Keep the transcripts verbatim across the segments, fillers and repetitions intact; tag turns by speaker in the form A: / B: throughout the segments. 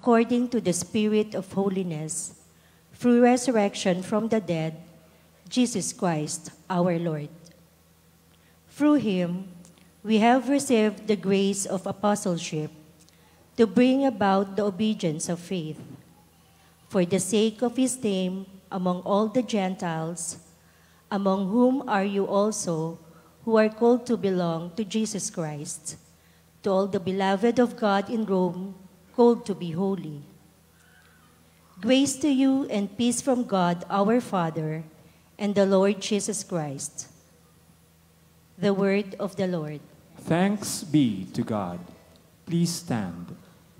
A: according to the Spirit of holiness, through resurrection from the dead, Jesus Christ, our Lord. Through him, we have received the grace of apostleship to bring about the obedience of faith. For the sake of his name among all the Gentiles, among whom are you also, who are called to belong to Jesus Christ, to all the beloved of God in Rome, called to be holy. Grace to you and peace from God our Father and the Lord Jesus Christ. The word of the Lord.
B: Thanks be to God. Please stand.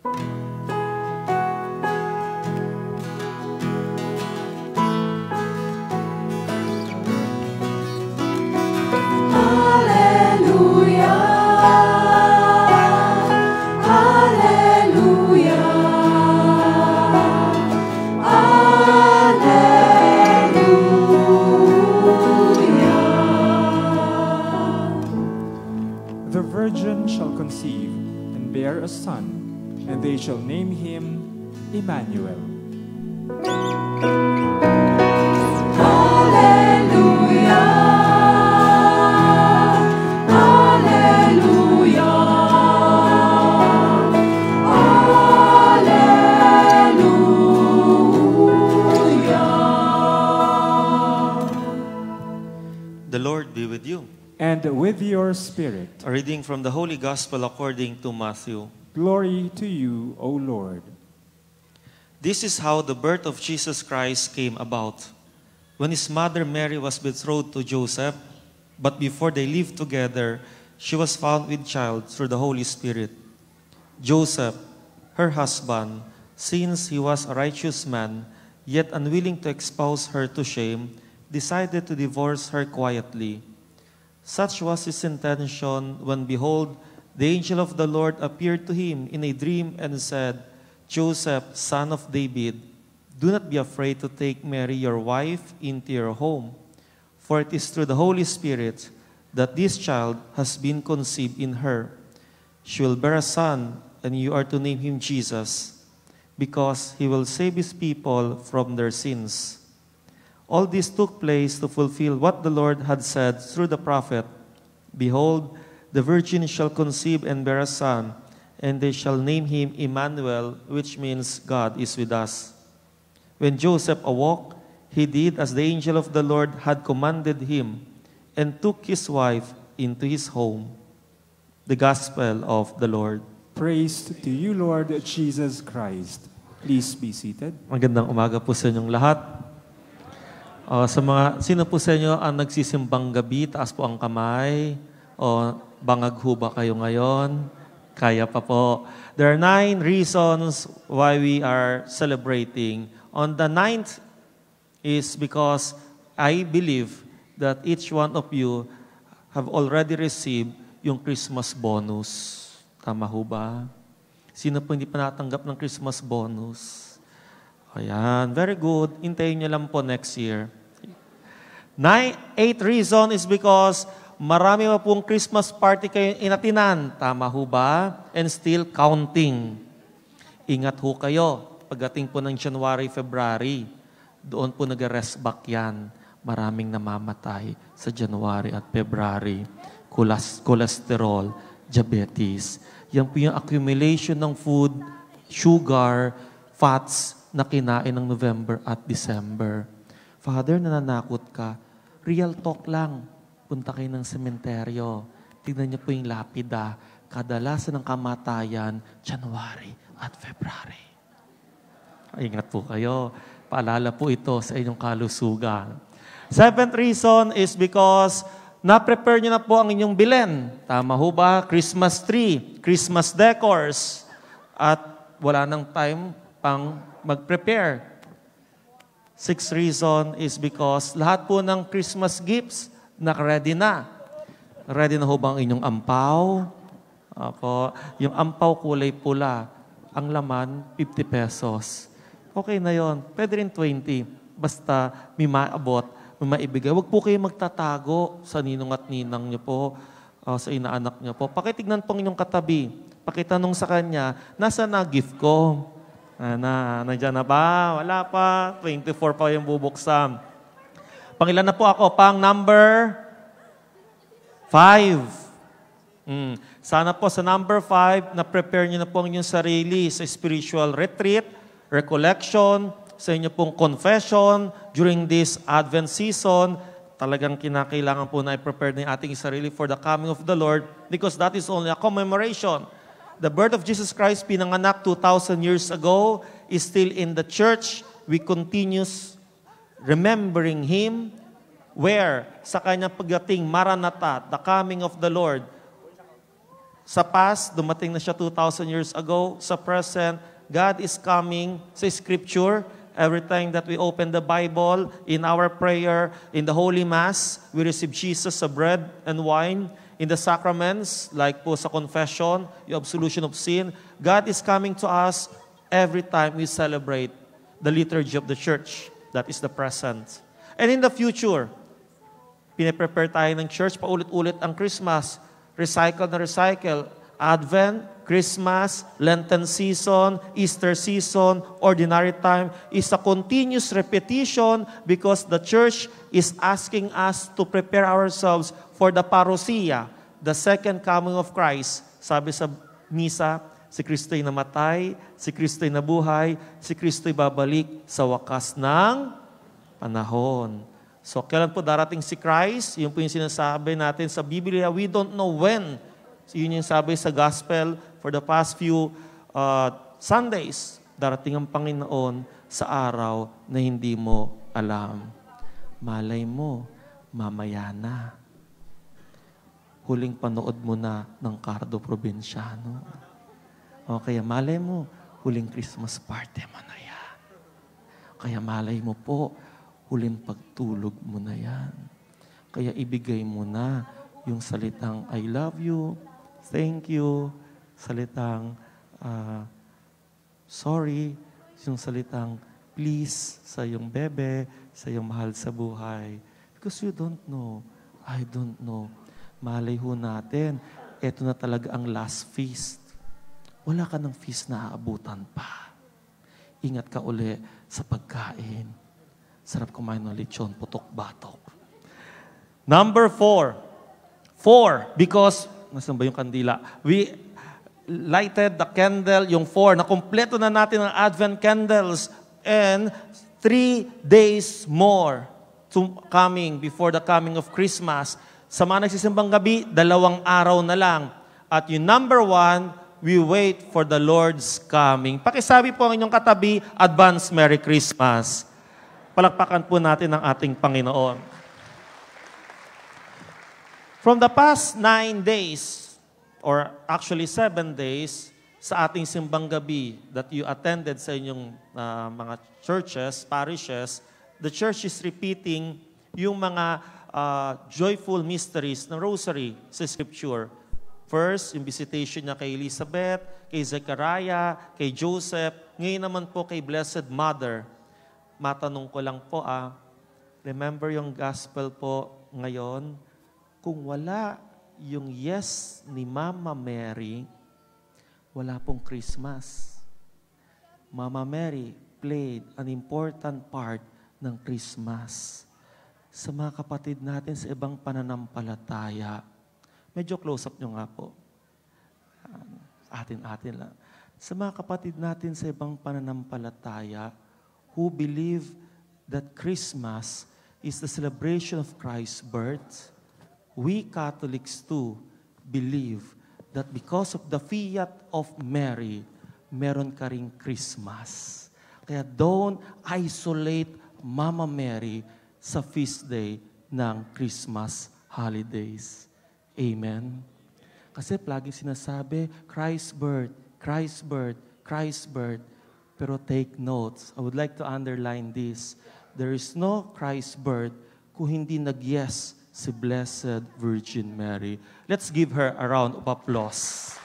B: A son, and they shall name him Emmanuel.
C: Alleluia, Alleluia, Alleluia.
D: The Lord be with you.
B: And with your spirit.
D: A reading from the Holy Gospel according to Matthew.
B: Glory to you, O Lord.
D: This is how the birth of Jesus Christ came about. When his mother Mary was betrothed to Joseph, but before they lived together, she was found with child through the Holy Spirit. Joseph, her husband, since he was a righteous man, yet unwilling to expose her to shame, decided to divorce her quietly. Such was his intention when, behold, the angel of the Lord appeared to him in a dream and said, Joseph, son of David, do not be afraid to take Mary, your wife, into your home, for it is through the Holy Spirit that this child has been conceived in her. She will bear a son, and you are to name him Jesus, because he will save his people from their sins. All this took place to fulfill what the Lord had said through the prophet, Behold, the virgin shall conceive and bear a son, and they shall name him Emmanuel, which means God is with us. When Joseph awoke, he did as the angel of the Lord had commanded him, and took his wife into his home. The Gospel of the Lord.
B: Praise to you, Lord Jesus Christ. Please be seated.
D: Magandang umaga po sa inyong lahat. Uh, sa mga, sino po sa inyo ang nagsisimbang gabi? Taas po ang kamay. O bangag ho ba kayo ngayon? Kaya pa po. There are nine reasons why we are celebrating. On the ninth is because I believe that each one of you have already received yung Christmas bonus. Tama ho ba? Sino po hindi pa natanggap ng Christmas bonus? Ayan, very good. Hintayin nyo lang po next year. Nine, eighth reason is because marami pa pong Christmas party kayo inatinan. Tama ho ba? And still counting. Ingat ho kayo. Pagdating po ng January, February, doon po nag-rest back yan. Maraming namamatay sa January at February. Cholas- cholesterol, diabetes. Yan po yung accumulation ng food, sugar, fats na kinain ng November at December. Father, nananakot ka. Real talk lang. Punta kayo ng sementeryo. Tignan niyo po yung lapida. Kadalasan ng kamatayan, January at February. Ingat po kayo. Paalala po ito sa inyong kalusugan. Seventh reason is because na-prepare niyo na po ang inyong bilen. Tama ho ba? Christmas tree, Christmas decors. At wala nang time pang mag-prepare. Sixth reason is because lahat po ng Christmas gifts naka-ready na. Ready na ho ba ang inyong ampaw? Apo, yung ampaw kulay pula, ang laman fifty pesos. Okay na yon. Pwede rin twenty. Basta may maabot, may maibigay. Huwag po kayo magtatago sa ninong at ninang niyo po, uh, sa inaanak niyo po. Pakitignan po ang inyong katabi. Pakitanong sa kanya, nasa na gift ko? Na, nandiyan na ba? Wala pa. twenty-four pa yung bubuksan. Pangilan na po ako? Pang number five. Mm. Sana po sa number five, na-prepare nyo na po ang inyong sarili sa spiritual retreat, recollection, sa inyo pong confession during this Advent season. Talagang kinakailangan po na i-prepare na yung ating sarili for the coming of the Lord because that is only a commemoration. The birth of Jesus Christ, pinanganak two thousand years ago, is still in the church. We continue remembering Him. Where? Sa kanyang pagdating, Maranatha, the coming of the Lord. Sa past, dumating na siya two thousand years ago. Sa present, God is coming sa Scripture. Every time that we open the Bible, in our prayer, in the Holy Mass, we receive Jesus sa bread and wine. In the sacraments, like po sa confession, yung absolution of sin, God is coming to us every time we celebrate the liturgy of the church. That is the present. And in the future, pinaprepare tayo ng church, paulit-ulit ang Christmas, recycle na recycle, Advent, Christmas, Lenten season, Easter season, ordinary time is a continuous repetition because the church is asking us to prepare ourselves for the parousia, the second coming of Christ. Sabi sa misa, si Kristo'y namatay, si Kristo'y nabuhay, si Kristo'y babalik sa wakas ng panahon. So, kailan po darating si Christ? Yun po yung sinasabi natin sa Biblia. We don't know when. So, yun yung sabi sa Gospel for the past few uh, Sundays. Darating ang Panginoon sa araw na hindi mo alam. Malay mo, mamaya na. Huling panood mo na ng Cardo Provinciano. O kaya malay mo, huling Christmas party mo na yan. Kaya malay mo po, huling pagtulog mo na yan. Kaya ibigay mo na yung salitang I love you, thank you, salitang uh, sorry, yung salitang please sa iyong bebe, sa iyong mahal sa buhay. Because you don't know, I don't know. Malay ho natin, eto na talaga ang last feast. Wala ka ng feast na aabutan pa. Ingat ka uli sa pagkain. Sarap kumain ng lechon, putok-batok. Number four. Four, because, nasan ba yung kandila? We lighted the candle, yung four, na kumpleto na natin ang Advent candles, and three days more to coming before the coming of Christmas. Sa mga nagsisimbang gabi, dalawang araw na lang. At yung number one, we wait for the Lord's coming. Pakisabi po ang inyong katabi, Advance Merry Christmas. Palakpakan po natin ang ating Panginoon. From the past nine days, or actually seven days, sa ating simbang gabi that you attended sa inyong uh, mga churches, parishes, the church is repeating yung mga Uh, joyful mysteries ng rosary sa Scripture. First, yung visitation niya kay Elizabeth, kay Zechariah, kay Joseph, ngayon naman po kay Blessed Mother. Matanong ko lang po, ah, remember yung gospel po ngayon, kung wala yung yes ni Mama Mary, wala pong Christmas. Mama Mary played an important part ng Christmas. Sa mga kapatid natin sa ibang pananampalataya, medyo close-up nyo nga po. Atin-atin lang. Sa mga kapatid natin sa ibang pananampalataya who believe that Christmas is the celebration of Christ's birth, we Catholics too believe that because of the fiat of Mary, meron ka ring Christmas. Kaya don't isolate Mama Mary sa feast day ng Christmas holidays. Amen? Kasi laging sinasabi, Christ's birth, Christ's birth, Christ's birth. Pero take notes. I would like to underline this. There is no Christ's birth kung hindi nag-yes si Blessed Virgin Mary. Let's give her a round of applause.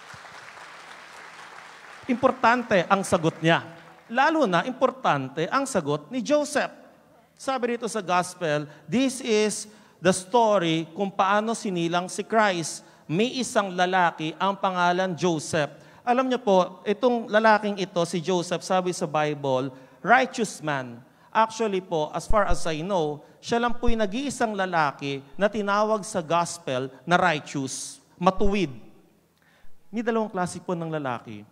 D: Importante ang sagot niya. Lalo na, importante ang sagot ni Joseph. Sabi rito sa Gospel, this is the story kung paano sinilang si Christ. May isang lalaki, ang pangalan Joseph.
E: Alam niyo po, itong lalaking ito, si Joseph, sabi sa Bible, righteous man. Actually po, as far as I know, siya lang po yung nag-iisang lalaki na tinawag sa gospel na righteous, matuwid. May dalawang klase po ng lalaki.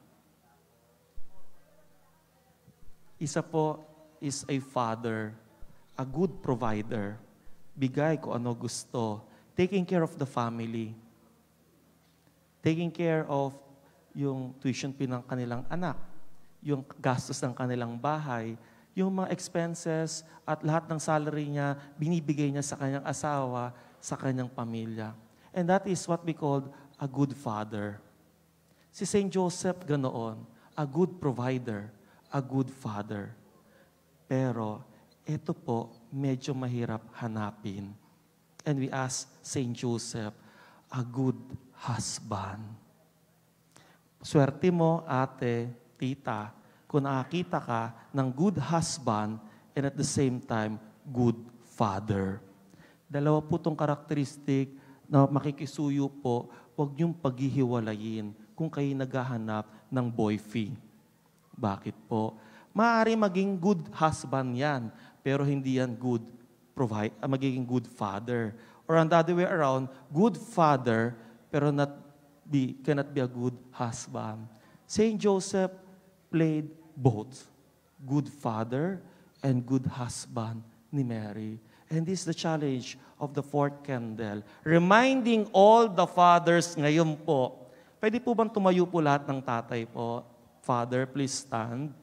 E: Isa po is a father, a good provider. Bigay kung ano gusto. Taking care of the family. Taking care of yung tuition fee ng kanilang anak. Yung gastos ng kanilang bahay. Yung mga expenses at lahat ng salary niya, binibigay niya sa kanyang asawa, sa kanyang pamilya. And that is what we call a good father. Si Saint Joseph ganoon, a good provider, a good father. Pero, ito po, medyo mahirap hanapin. And we ask Saint Joseph, a good husband. Swerte mo, ate, tita, kung nakakita ka ng good husband and at the same time, good father. Dalawa po itong karakteristik na makikisuyo po, huwag niyong paghihiwalayin kung kayo naghahanap ng boyfriend. Bakit po? Maaari maging good husband yan, pero hindi yan good provide, uh, magiging good father. Or on the other way around, good father, pero not be, cannot be a good husband. Saint Joseph played both, good father and good husband ni Mary. And this is the challenge of the fourth candle. Reminding all the fathers ngayon po, pwede po bang tumayo po lahat ng tatay po? Father, please stand.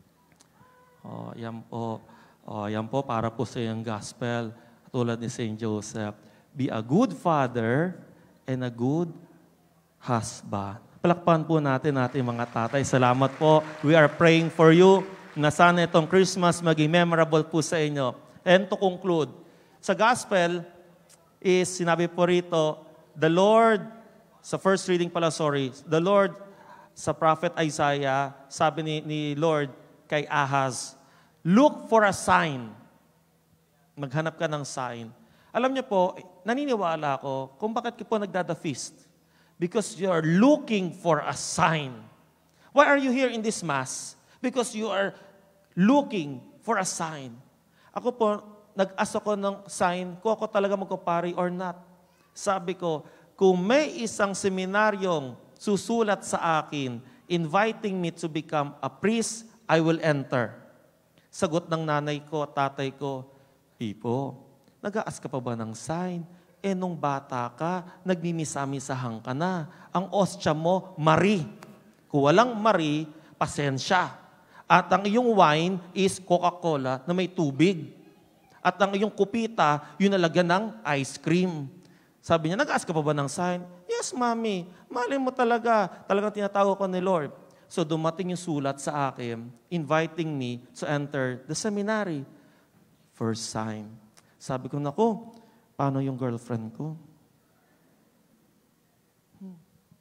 E: Oh, yan po. Oh, yan po para po sa iyong gospel. Tulad ni Saint Joseph. Be a good father and a good husband. Palakpan po natin natin mga tatay. Salamat po. We are praying for you na sana itong Christmas maging memorable po sa inyo. And to conclude, sa gospel is sinabi po rito, the Lord, sa first reading pala, sorry, the Lord, sa prophet Isaiah, sabi ni, ni Lord kay Ahaz, look for a sign. Maghanap ka ng sign. Alam niyo po, naniniwala ako kung bakit po nagdada-feast. Because you are looking for a sign. Why are you here in this Mass? Because you are looking for a sign. Ako po, nag-ask ako ng sign kung ako talaga magpapari or not. Sabi ko, kung may isang seminaryong susulat sa akin, inviting me to become a priest, I will enter. Sagot ng nanay ko, tatay ko, Pipo, nag-aas ka pa ba ng sign? Eh, nung bata ka, nagmimisa-misahan ka na. Ang ostya mo, Marie. Kung walang Marie, pasensya. At ang iyong wine is Coca-Cola na may tubig. At ang iyong kupita, yun nalagyan ng ice cream. Sabi niya, nag-aas ka pa ba ng sign? Yes, Mami. Malay mo talaga. Talagang tinatawag ko ni Lord. So dumating yung sulat sa akin, inviting me to enter the seminary. First sign. Sabi ko, naku, paano yung girlfriend ko? Hmm.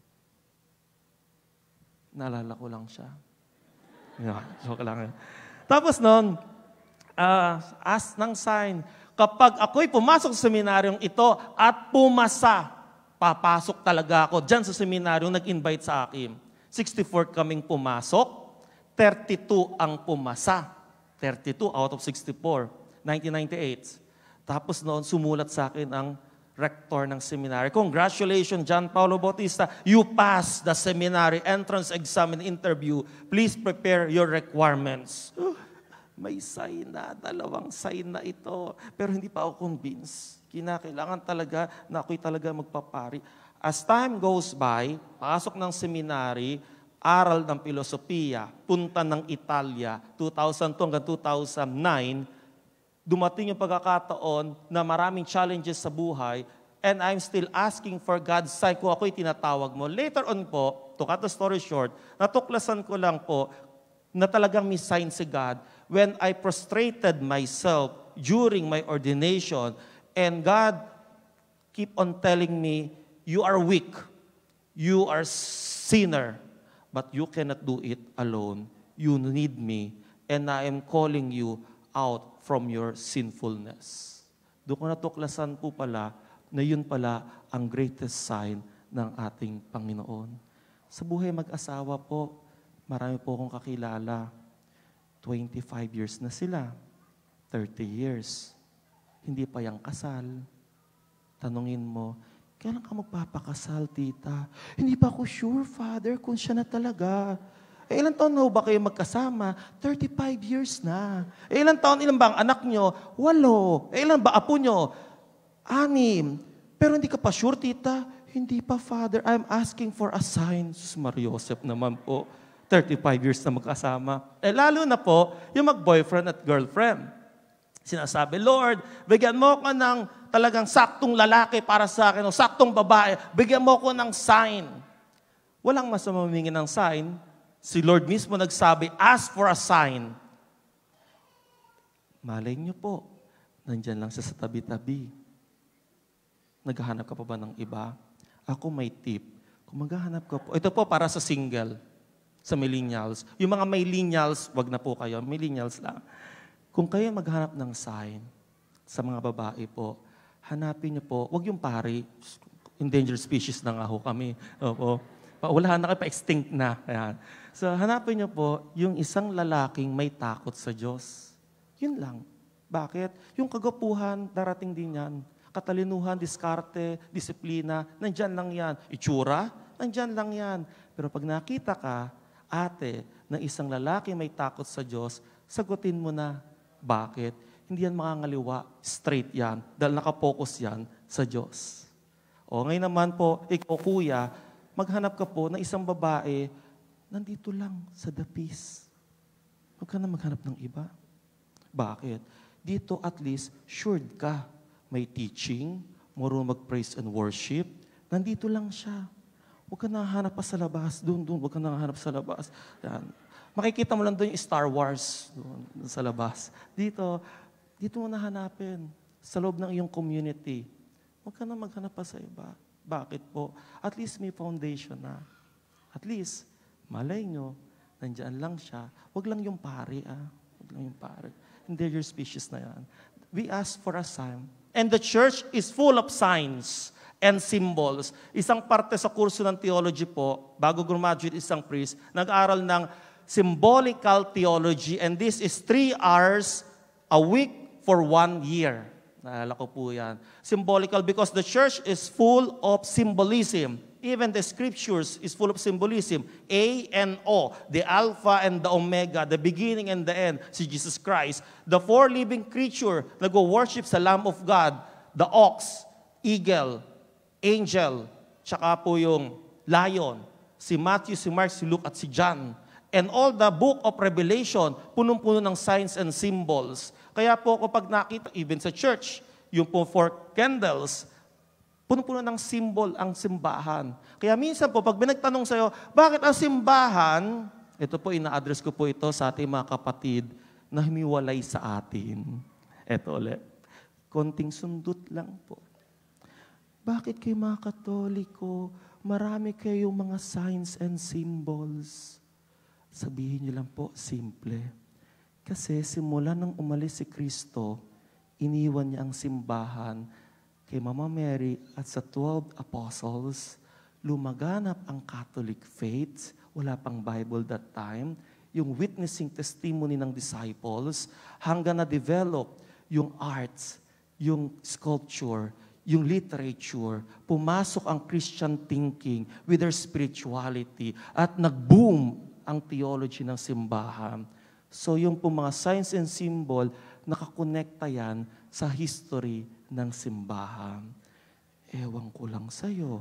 E: Naalala ko lang siya. Yeah, joke lang. Tapos noon, uh, ask ng sign, kapag ako'y pumasok sa seminaryong ito at pumasa, papasok talaga ako dyan sa seminaryong nag-invite sa akin. sixty-four kaming pumasok, thirty-two ang pumasa. thirty-two out of sixty-four, nineteen ninety-eight. Tapos noon, sumulat sa akin ang rector ng seminary. Congratulations, John Paulo Bautista. You passed the seminary entrance exam and interview. Please prepare your requirements. Uh, may sign na, dalawang sign na ito. Pero hindi pa ako convinced. Kinakailangan talaga na ako'y talaga magpapari. As time goes by, pasok ng seminary, aral ng filosofiya, punta ng Italia, two thousand two hanggang two thousand nine, dumating yung pagkakataon na maraming challenges sa buhay, and I'm still asking for God's sign kung ako'y tinatawag mo. Later on po, to cut the story short, natuklasan ko lang po na talagang may sign si God when I prostrated myself during my ordination, and God keep on telling me, you are weak, you are sinner, but you cannot do it alone. You need me, and I am calling you out from your sinfulness. Doon ko natuklasan po pala na yun pala ang greatest sign ng ating Panginoon. Sa buhay mag-asawa po, marami po akong kakilala. twenty-five years na sila. thirty years. Hindi pa yang kasal. Tanungin mo, kailan ka magpapakasal, tita? Hindi pa ako sure, Father, kung siya na talaga. Eh, ilang taon na ba kayo magkasama? thirty-five years na. Eh, ilang taon, ilan ba ang anak nyo? Walo. Eh, ilan ba apo nyo? Anim. Pero hindi ka pa sure, tita? Hindi pa, Father. I'm asking for a sign. Sus, Mariosep naman po. thirty-five years na magkasama. Eh, lalo na po, yung mag-boyfriend at girlfriend. Sinasabi, Lord, bigyan mo ko ng talagang saktong lalaki para sa akin o saktong babae. Bigyan mo ko ng sign. Walang masama humingi ng sign. Si Lord mismo nagsabi, ask for a sign. Malay niyo po, nandyan lang siya sa tabi-tabi. Naghahanap ka pa ba ng iba? Ako may tip. Kung maghahanap ka po, ito po para sa single, sa millennials. Yung mga millennials, wag na po kayo, millennials lang. Kung kayo maghanap ng sign sa mga babae po, hanapin niyo po, wag yung pari, endangered species na nga ho kami. Opo. Wala na kayo, pa-extinct na. Ayan. So, hanapin niyo po yung isang lalaking may takot sa Diyos. Yun lang. Bakit? Yung kagapuhan, darating din yan. Katalinuhan, diskarte, disiplina, nandyan lang yan. Itsura, nandyan lang yan. Pero pag nakita ka, ate, ng isang lalaki may takot sa Diyos, sagutin mo na. Bakit? Hindi yan makangaliwa. Straight yan. Dahil nakapokus yan sa Diyos. O ngayon naman po, ikaw kuya, maghanap ka po ng isang babae, nandito lang sa dapis. Huwag ka na maghanap ng iba. Bakit? Dito at least, assured ka. May teaching, marunong mag-praise and worship. Nandito lang siya. Huwag ka na hanap pa sa labas. Doon, doon. Huwag ka na hanap sa labas. Yan. Makikita mo lang doon yung Star Wars doon, doon sa labas. Dito, dito mo na hanapin. Sa loob ng iyong community. Huwag ka na maghanap pa sa iba. Bakit po? At least may foundation na. At least, malay nyo, nandyan lang siya. Huwag lang yung pari, ah. Huwag lang yung pari. Hindi your species na yan. We ask for a sign. And the church is full of signs and symbols. Isang parte sa kurso ng theology po, bago graduate isang priest, nag-aral ng symbolical theology, and this is three hours a week for one year. Naalala ko po yan. Symbolical because the church is full of symbolism. Even the scriptures is full of symbolism. A and O, the Alpha and the Omega, the beginning and the end, si Jesus Christ. The four living creature nag-worship sa Lamb of God, the ox, eagle, angel, tsaka po yung lion, si Matthew, si Mark, si Luke, at si John. And all the book of Revelation, punong-puno ng signs and symbols. Kaya po kapag nakita, even sa church, yung po four candles, puno-puno ng symbol ang simbahan. Kaya minsan po, pag binagtanong sa'yo, bakit ang simbahan, ito po, ina-address ko po ito sa ating mga kapatid na humiwalay sa atin. Ito ulit. Konting sundot lang po. Bakit kayo mga Katoliko, marami kayong mga signs and symbols? Sabihin niyo lang po, simple. Kasi simula nang umalis si Kristo, iniwan niya ang simbahan kay Mama Mary at sa twelve apostles, lumaganap ang Catholic faith. Wala pang Bible that time. Yung witnessing testimony ng disciples, hanggang na-develop yung arts, yung sculpture, yung literature, pumasok ang Christian thinking with their spirituality at nag-boom ang theology ng simbahan. So yung po mga signs and symbol, nakakonekta yan sa history ng simbahan. Ewan ko lang sa'yo.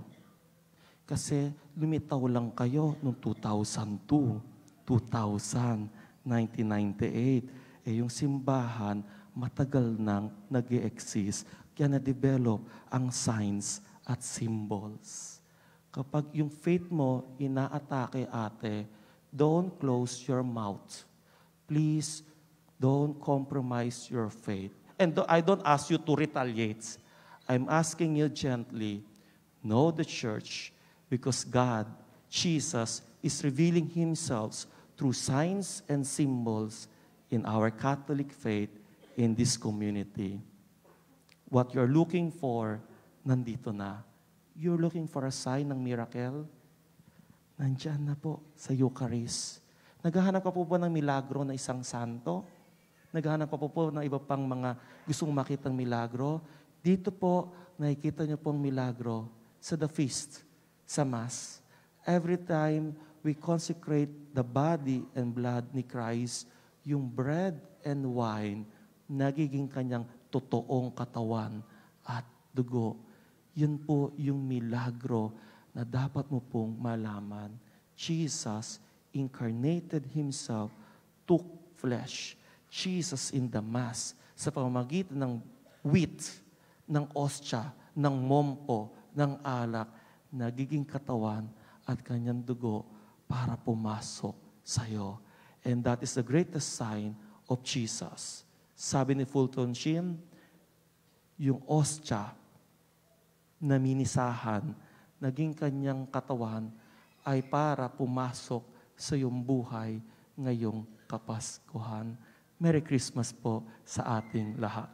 E: Kasi lumitaw lang kayo noong two thousand two, two thousand, nineteen ninety-eight. Eh yung simbahan, matagal nang nag-e-exist. Kaya na-develop ang signs at symbols. Kapag yung faith mo inaatake, ate, don't close your mouth. Please, don't compromise your faith. And I don't ask you to retaliate. I'm asking you gently, know the church because God, Jesus, is revealing Himself through signs and symbols in our Catholic faith in this community. What you're looking for, nandito na. You're looking for a sign ng miracle? nandyan na po sa Eucharist. Naghahanap ka po ba ng milagro na isang santo? Naghahanap ka po po ng iba pang mga gustong makitang milagro? Dito po, nakikita niyo pong milagro sa the feast, sa Mass. Every time we consecrate the body and blood ni Christ, yung bread and wine, nagiging kanyang totoong katawan at dugo. Yun po yung milagro na dapat mo pong malaman. Jesus incarnated Himself, took flesh. Jesus in the Mass, sa pamamagitan ng wheat, ng ostya, ng mompo, ng alak, nagiging katawan at kanyang dugo para pumasok sa'yo. And that is the greatest sign of Jesus. Sabi ni Fulton Sheen, yung ostya na minisahan, naging kanyang katawan ay para pumasok sa iyong buhay ngayong Kapaskuhan. Merry Christmas po sa ating lahat.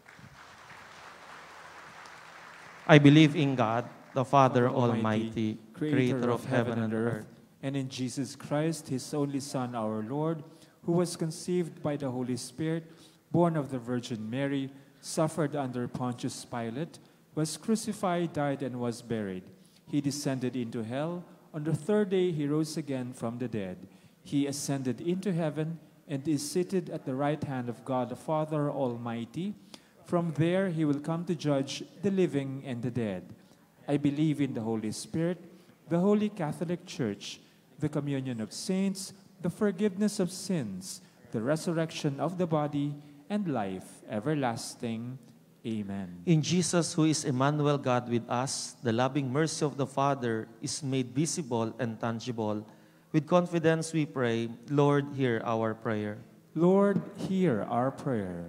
E: I believe in God, the Father Almighty, creator of heaven and earth,
B: and in Jesus Christ, His only Son, our Lord, who was conceived by the Holy Spirit, born of the Virgin Mary, suffered under Pontius Pilate, was crucified, died, and was buried. He descended into hell. On the third day, He rose again from the dead. He ascended into heaven and is seated at the right hand of God the Father Almighty. From there, He will come to judge the living and the dead. I believe in the Holy Spirit, the Holy Catholic Church, the communion of saints, the forgiveness of sins, the resurrection of the body, and life everlasting. Amen.
E: In Jesus, who is Emmanuel, God with us, the loving mercy of the Father is made visible and tangible. With confidence we pray, Lord, hear our prayer.
B: Lord, hear our prayer.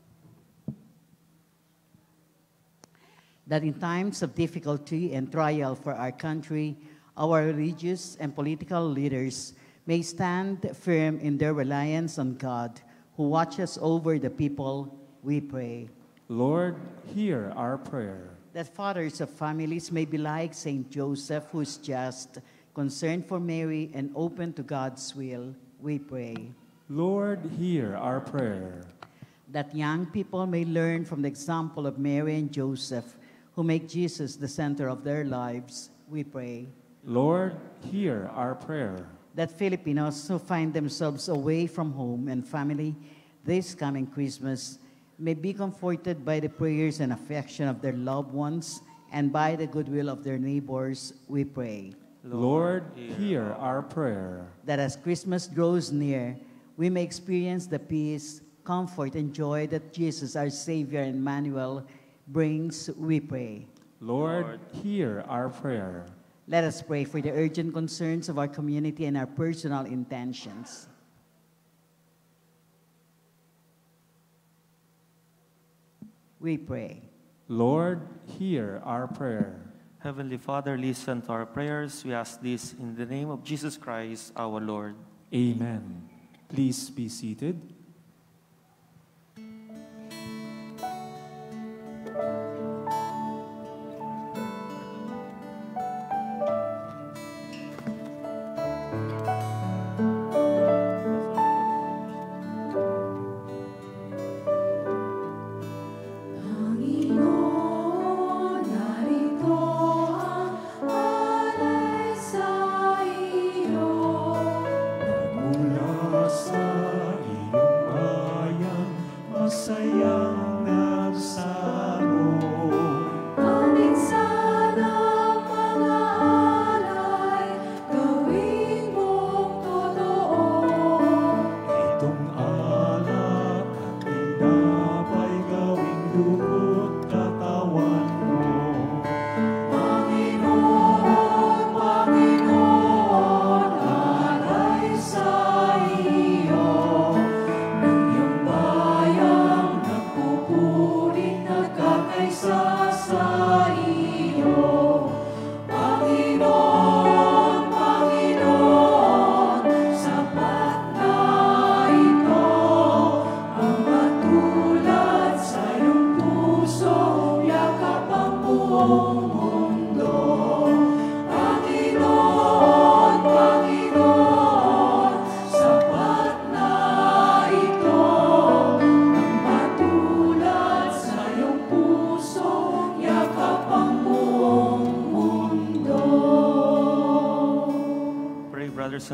F: That in times of difficulty and trial for our country, our religious and political leaders may stand firm in their reliance on God, who watches over the people, we pray.
B: Lord, hear our prayer.
F: That fathers of families may be like Saint Joseph, who is just, concerned for Mary, and open to God's will, we pray.
B: Lord, hear our prayer.
F: That young people may learn from the example of Mary and Joseph, who make Jesus the center of their lives, we pray.
B: Lord, hear our prayer.
F: That Filipinos who find themselves away from home and family this coming Christmas may be comforted by the prayers and affection of their loved ones and by the goodwill of their neighbors, we pray.
B: Lord, hear our prayer.
F: That as Christmas draws near, we may experience the peace, comfort, and joy that Jesus, our Savior and Emmanuel, brings, we pray.
B: Lord, hear our prayer.
F: Let us pray for the urgent concerns of our community and our personal intentions. We pray.
B: Lord, hear our prayer.
E: Heavenly Father, listen to our prayers. We ask this in the name of Jesus Christ, our Lord.
B: Amen. Please be seated.
C: Panginoon, narito ang alay sa iyo.
B: Mula sa iyong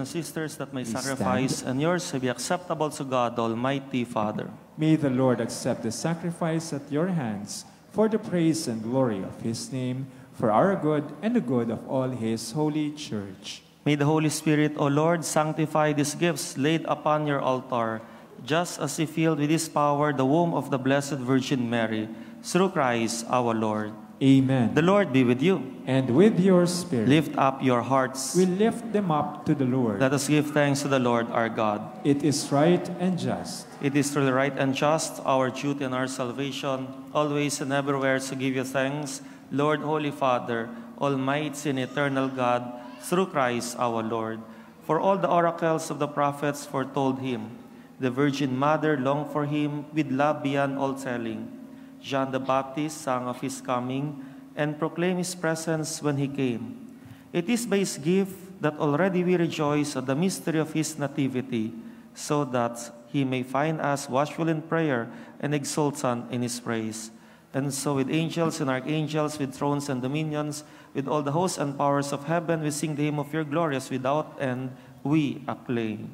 E: and sisters, that my
B: Please
E: sacrifice and yours may be acceptable to God, Almighty Father.
B: May the Lord accept the sacrifice at your hands for the praise and glory of his name, for our good and the good of all his holy church.
E: May the Holy Spirit, O Lord, sanctify these gifts laid upon your altar, just as he filled with his power the womb of the Blessed Virgin Mary, through Christ our Lord.
B: Amen.
E: The Lord be with you.
B: And with your spirit,
E: Lift up your hearts.
B: we lift them up to the Lord.
E: Let us give thanks to the Lord our God.
B: It is right and just.
E: It is truly right and just, our duty and our salvation, always and everywhere to give you thanks, Lord, Holy Father, Almighty and eternal God, through Christ our Lord. For all the oracles of the prophets foretold him. The Virgin Mother longed for him with love beyond all telling. John the Baptist sang of his coming and proclaimed his presence when he came. It is by his gift that already we rejoice at the mystery of his nativity, so that he may find us watchful in prayer and exultant in his praise. And so with angels and archangels, with thrones and dominions, with all the hosts and powers of heaven, we sing the hymn of your glorious without end, we acclaim.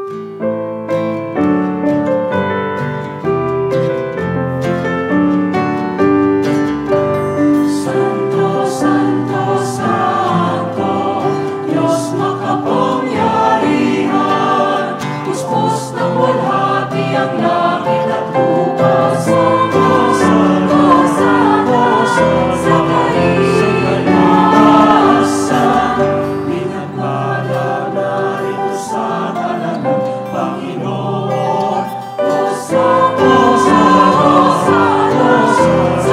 C: Santo, Santo, Santo, Diyos makapangyarihan, puspos ng bulhati ang langit at lupa. Santo, Santo, Santo, sa kaligtasan, pinagpala narito sa ngalan ng Panginoon. O Santo, Santo, Santo, sa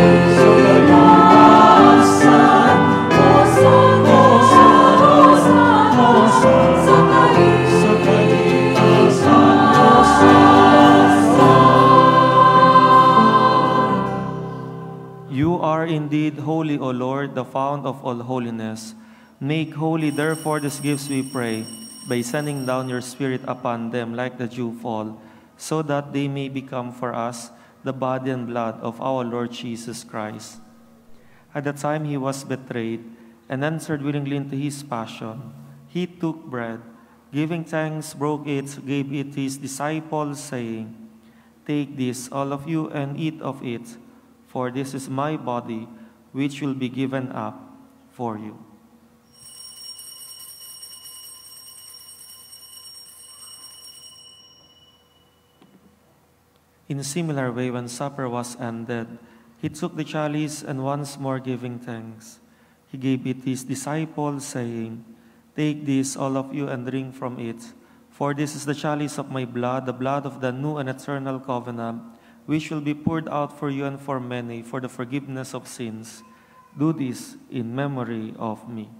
C: kaligtasan. O Santo, Santo, Santo, sa kaligtasan.
E: You are indeed holy, O Lord, the fount of all holiness. Make holy, therefore, these gifts, we pray, by sending down your Spirit upon them like the dew fall, so that they may become for us the body and blood of our Lord Jesus Christ. At the time he was betrayed and entered willingly into his passion, he took bread, giving thanks, broke it, gave it to his disciples, saying, Take this, all of you, and eat of it, for this is my body, which will be given up for you. In a similar way, when supper was ended, he took the chalice and once more giving thanks, he gave it to his disciples, saying, Take this, all of you, and drink from it, for this is the chalice of my blood, the blood of the new and eternal covenant, which will be poured out for you and for many for the forgiveness of sins. Do this in memory of me.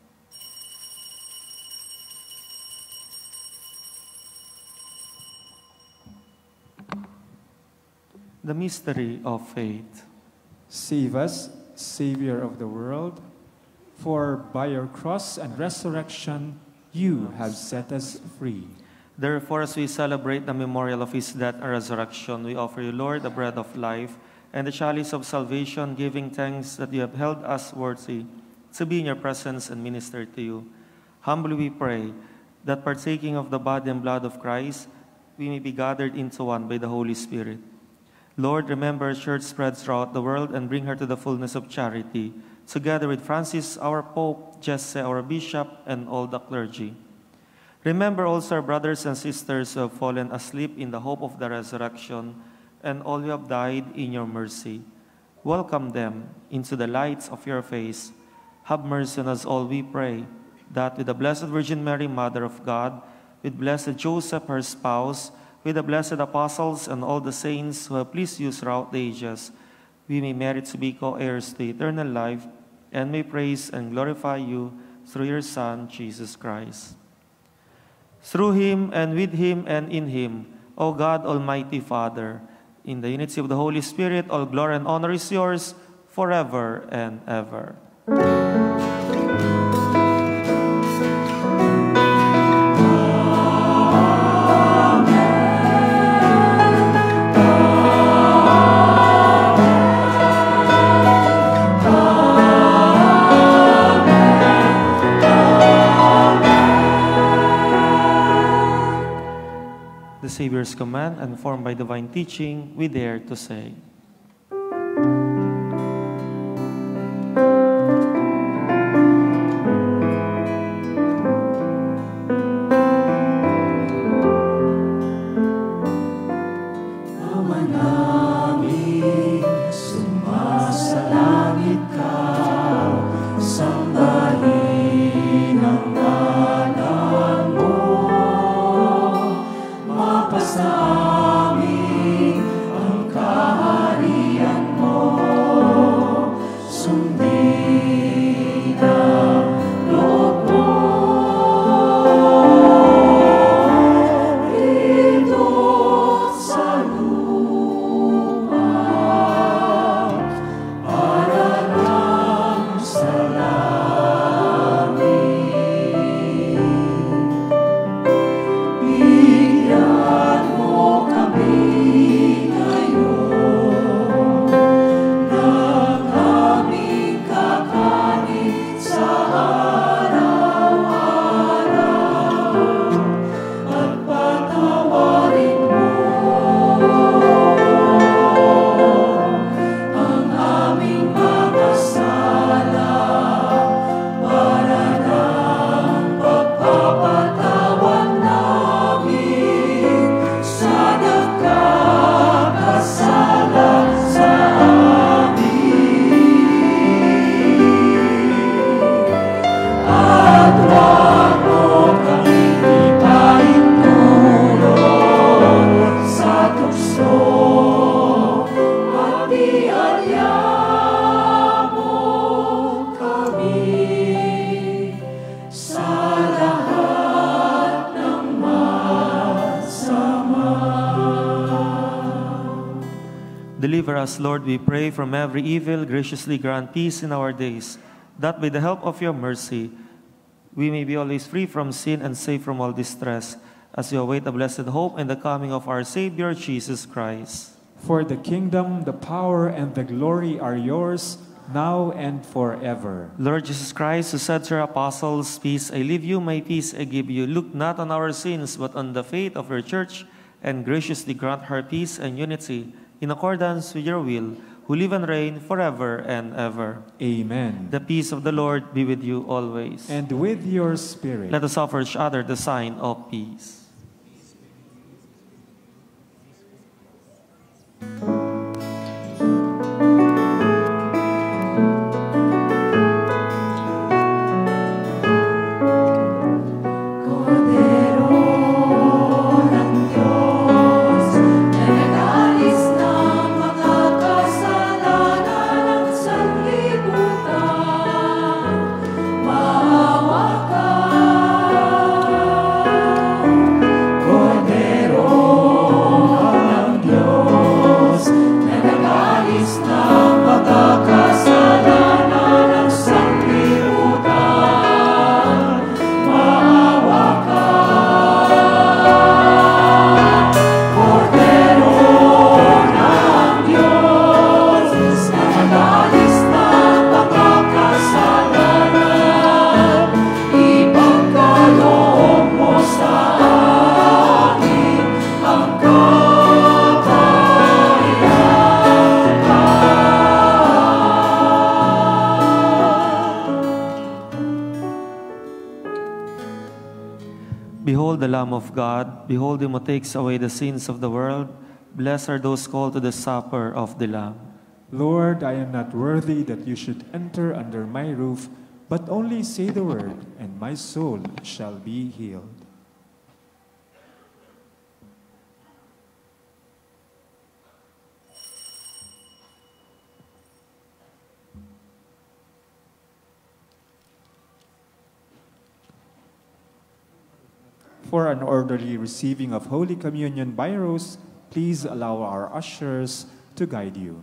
E: The mystery of faith.
B: Save us, Savior of the world, for by your cross and resurrection you have set us free.
E: Therefore, as we celebrate the memorial of his death and resurrection, we offer you, Lord, the bread of life and the chalice of salvation, giving thanks that you have held us worthy to be in your presence and minister to you. Humbly we pray that partaking of the body and blood of Christ, we may be gathered into one by the Holy Spirit. Lord, remember our church spread throughout the world and bring her to the fullness of charity, together with Francis, our Pope, Jesse, our Bishop, and all the clergy. Remember also our brothers and sisters who have fallen asleep in the hope of the resurrection, and all who have died in your mercy. Welcome them into the lights of your face. Have mercy on us all, we pray, that with the Blessed Virgin Mary, Mother of God, with Blessed Joseph, her spouse, with the blessed apostles and all the saints who have pleased you throughout the ages, we may merit to be co-heirs to eternal life, and may praise and glorify you through your Son, Jesus Christ. Through him, and with him, and in him, O God, Almighty Father, in the unity of the Holy Spirit, all glory and honor is yours forever and ever.
D: Savior's command and formed by divine teaching, we dare to say, Deliver us, Lord, we pray, from every evil. Graciously grant peace in our days, that by the help of your mercy, we may be always free from sin and safe from all distress, as we await the blessed hope and the coming of our Savior, Jesus Christ.
B: For the kingdom, the power, and the glory are yours, now and forever.
D: Lord Jesus Christ, who said to your apostles, "Peace I leave you, my peace I give you," look not on our sins, but on the faith of your church, and graciously grant her peace and unity, in accordance with your will, who live and reign forever and ever.
B: Amen.
D: The peace of the Lord be with you always.
B: And with your spirit.
D: Let us offer each other the sign of peace. Behold the Lamb of God, behold him who takes away the sins of the world. Blessed are those called to the supper of the Lamb.
B: Lord, I am not worthy that you should enter under my roof, but only say the word, and my soul shall be healed. For an orderly receiving of Holy Communion by rows, please allow our ushers to guide you.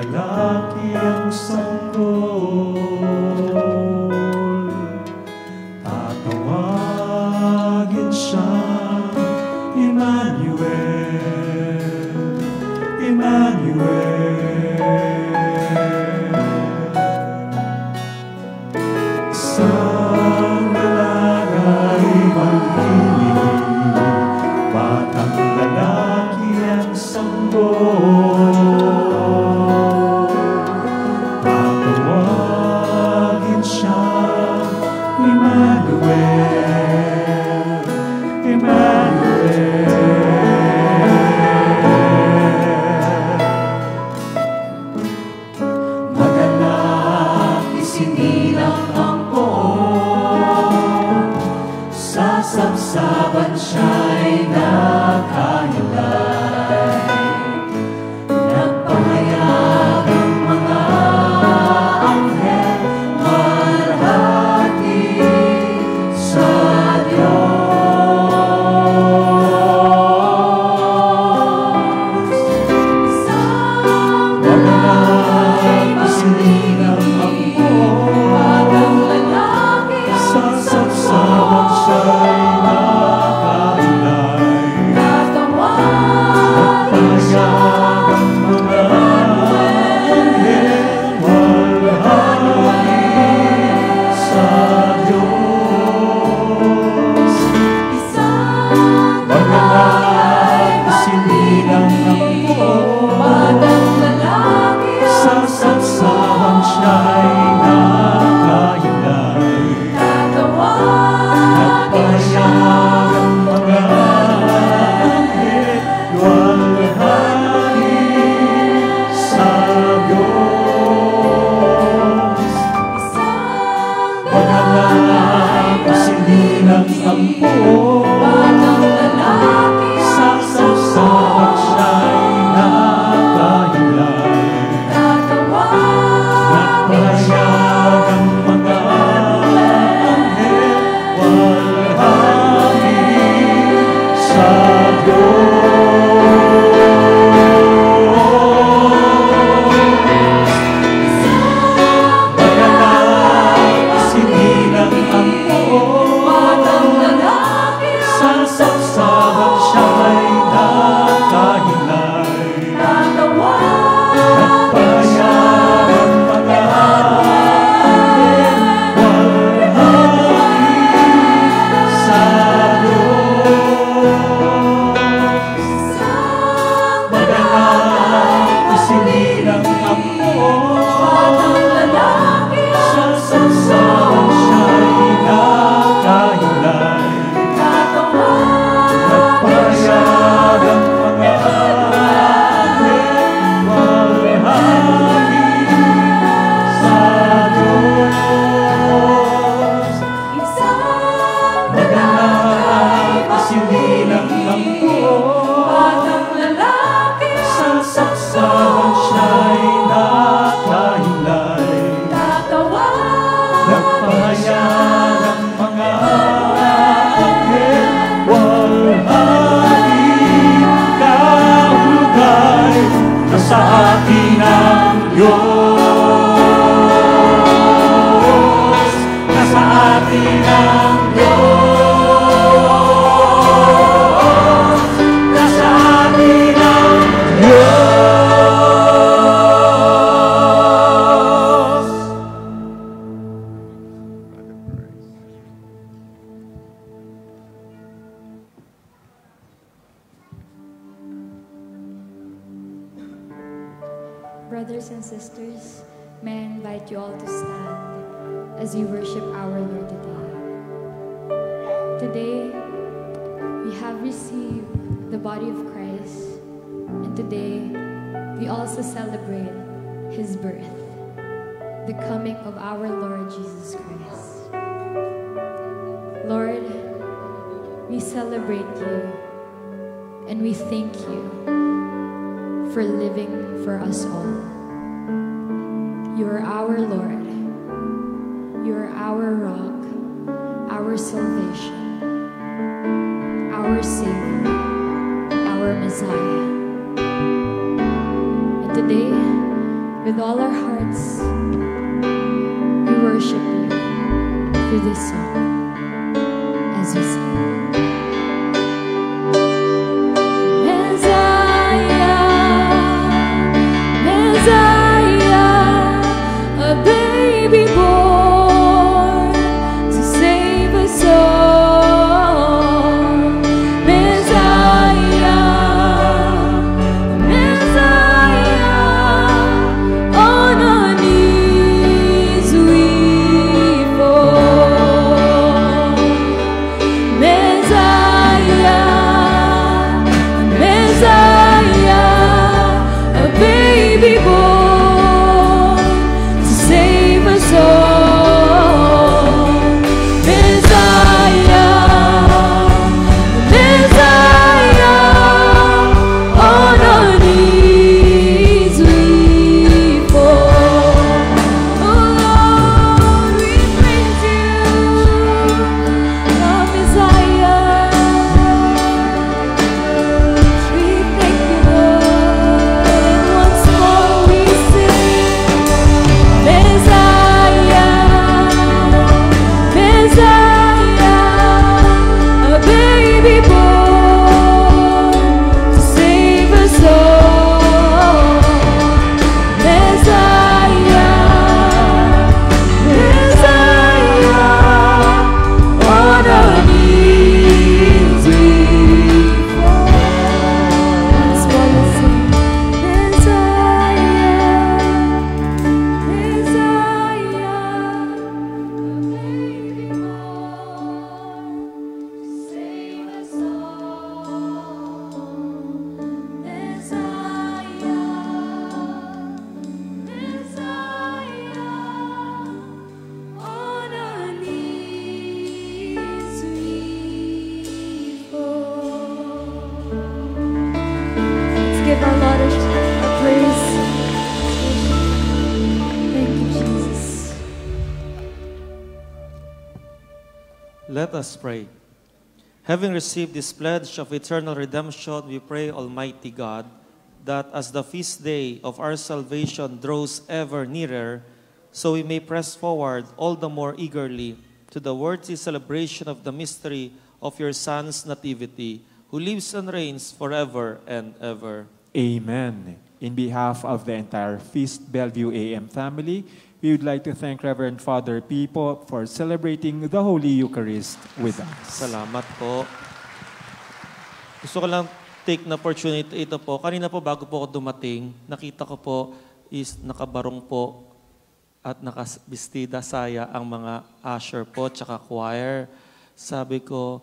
C: lalaki ang sanggol. Tatawagin siyang Emmanuel, Emmanuel. Isang lalagay maghilig, batang lalaki ang sanggol. Tatawagin siyang Emmanuel, Emmanuel. Maganap isinilang ang poon, sa sabsaban siya'y nakahilay. Nagpahayag ang mga anghel, marahati sa Diyos. Isang maganap isinilang ang poon, batang lalaki sa sabsaban siya'y nakahilay. Nagpahayag ang mga anghel, walhati sa Diyos. Maganap isinilang ang poon, batang lalaki sa sabsaban siya'y nakahilay. Nagpahayag ang mga anghel, walhati sa Diyos. Maganap isinilang ang poon, batang lalaki sa sabsaban siya'y nakahilay. Nagpahayag ang mga anghel, walhati sa Diyos. Maganap isinilang ang poon, batang lalaki sa sabsaban siya'y nakahilay. Nagpahayag ang mga anghel, walhati sa Diyos. Maganap isinilang ang poon, batang lalaki sa sabsaban siya'y nakahilay. Nagpahayag ang mga anghel, walhati sa Diyos. Maganap isinilang ang poon, batang lalaki sa sabsaban siya'y nakahilay. Nagpahayag ang mga anghel, walhati kahulugay na sa atin ang Diyos. Nasa atin ang Diyos. Nasa atin ang Diyos.
G: Brothers and sisters, may I invite you all to stand as we worship our Lord today. Today, we have received the body of Christ, and today, we also celebrate His birth, the coming of our Lord Jesus Christ. Lord, we celebrate you, and we thank you for living for us all. You are our Lord. You are our rock, our salvation, our Savior, our Messiah. And today, With all our hearts, we worship you through this song as we sing. Give our Lord a praise. Thank you, Jesus.
D: Let us pray. Having received this pledge of eternal redemption, we pray, Almighty God, that as the feast day of our salvation draws ever nearer, so we may press forward all the more eagerly to the worthy celebration of the mystery of your Son's nativity, who lives and reigns forever and ever.
B: Amen. In behalf of the entire Feast Bellevue A M family, we would like to thank Reverend Father Pipo for celebrating the Holy Eucharist with us.
D: Salamat po. Gusto ko lang take na opportunity ito po. Kanina po bago po ako dumating, nakita ko po is nakabarong po at nakabistida saya ang mga usher po tsaka choir. Sabi ko,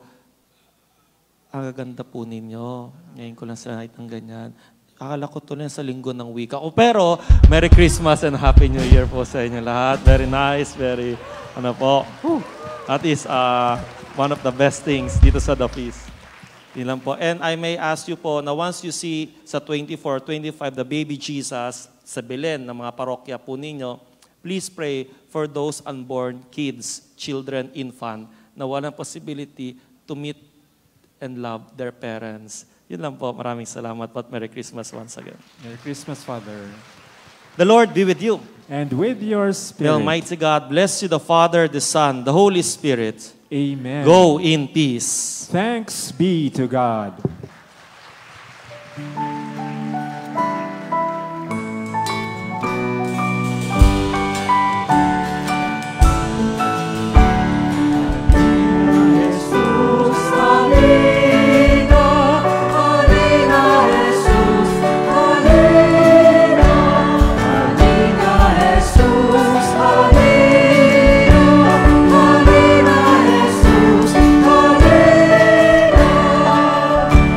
D: ang gaganda po ninyo. Ngayon ko lang sila nakita ng ganyan. Akala ko tuloy sa linggo ng wika. O pero, Merry Christmas and Happy New Year po sa inyo lahat. Very nice, very, ano po. That is uh, one of the best things dito sa The Feast. Yun lang po. And I may ask you po, na once you see sa twenty-four, twenty-five, the baby Jesus sa Belen, ng mga parokya po ninyo, please pray for those unborn kids, children, infant, na walang possibility to meet and love their parents. Yun lang po. Maraming salamat po at Merry Christmas once again.
B: Merry Christmas, Father.
D: The Lord be with you.
B: And with your
D: The
B: spirit.
D: Almighty God bless you, the Father, the Son, the Holy Spirit.
B: Amen.
D: Go in peace.
B: Thanks be to God.
C: Jesús,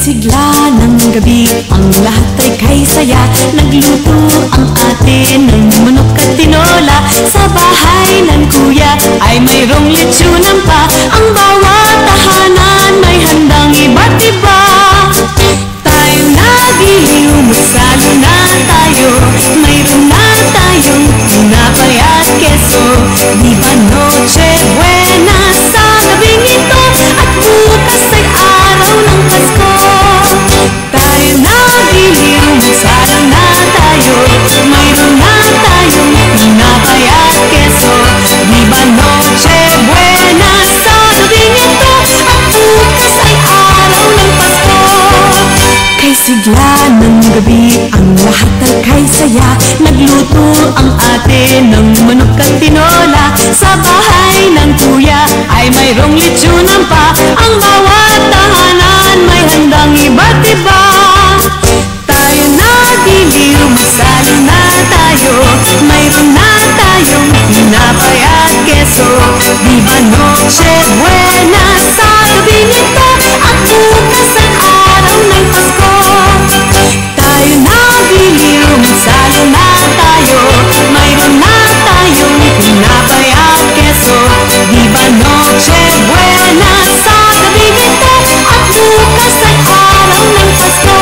H: sigla ng gabi, ang lahat ay kay saya. Nagluto ang ate ng manok at tinola. Sa bahay ng kuya ay mayroong lechonan pa. Ang bawat tahanan may handang iba't iba. Tayo nagiliw, masalo na tayo. Mayroon na tayong tinapay at keso. Di ba noche buena sa gabing ito? At bukas ay araw ng Pasko. Tayo nagiliw, masalo na tayo. Mayroon na tayong tinapay at keso. Di ba noche buena sa gabing ito? At bukas ay araw ng Pasko. Kay sigla ng gabi, ang lahat ay kay saya. Nagluto ang ate ng manok at tinola. Sa bahay ng kuya ay mayroong lechonan pa. Ang bawat tahanan may handang iba't iba. Tayo nagiliw, masalo na tayo. Mayroon na tayong tinapay at keso. Di ba noche buena sa gabi nito? At bukas ang araw ng Pasko. Tayo nagiliw, masalo na tayo. Mayroon na tayong tinapay at keso. Di ba noche buena sa gabi nito? At bukas ay araw ng Pasko.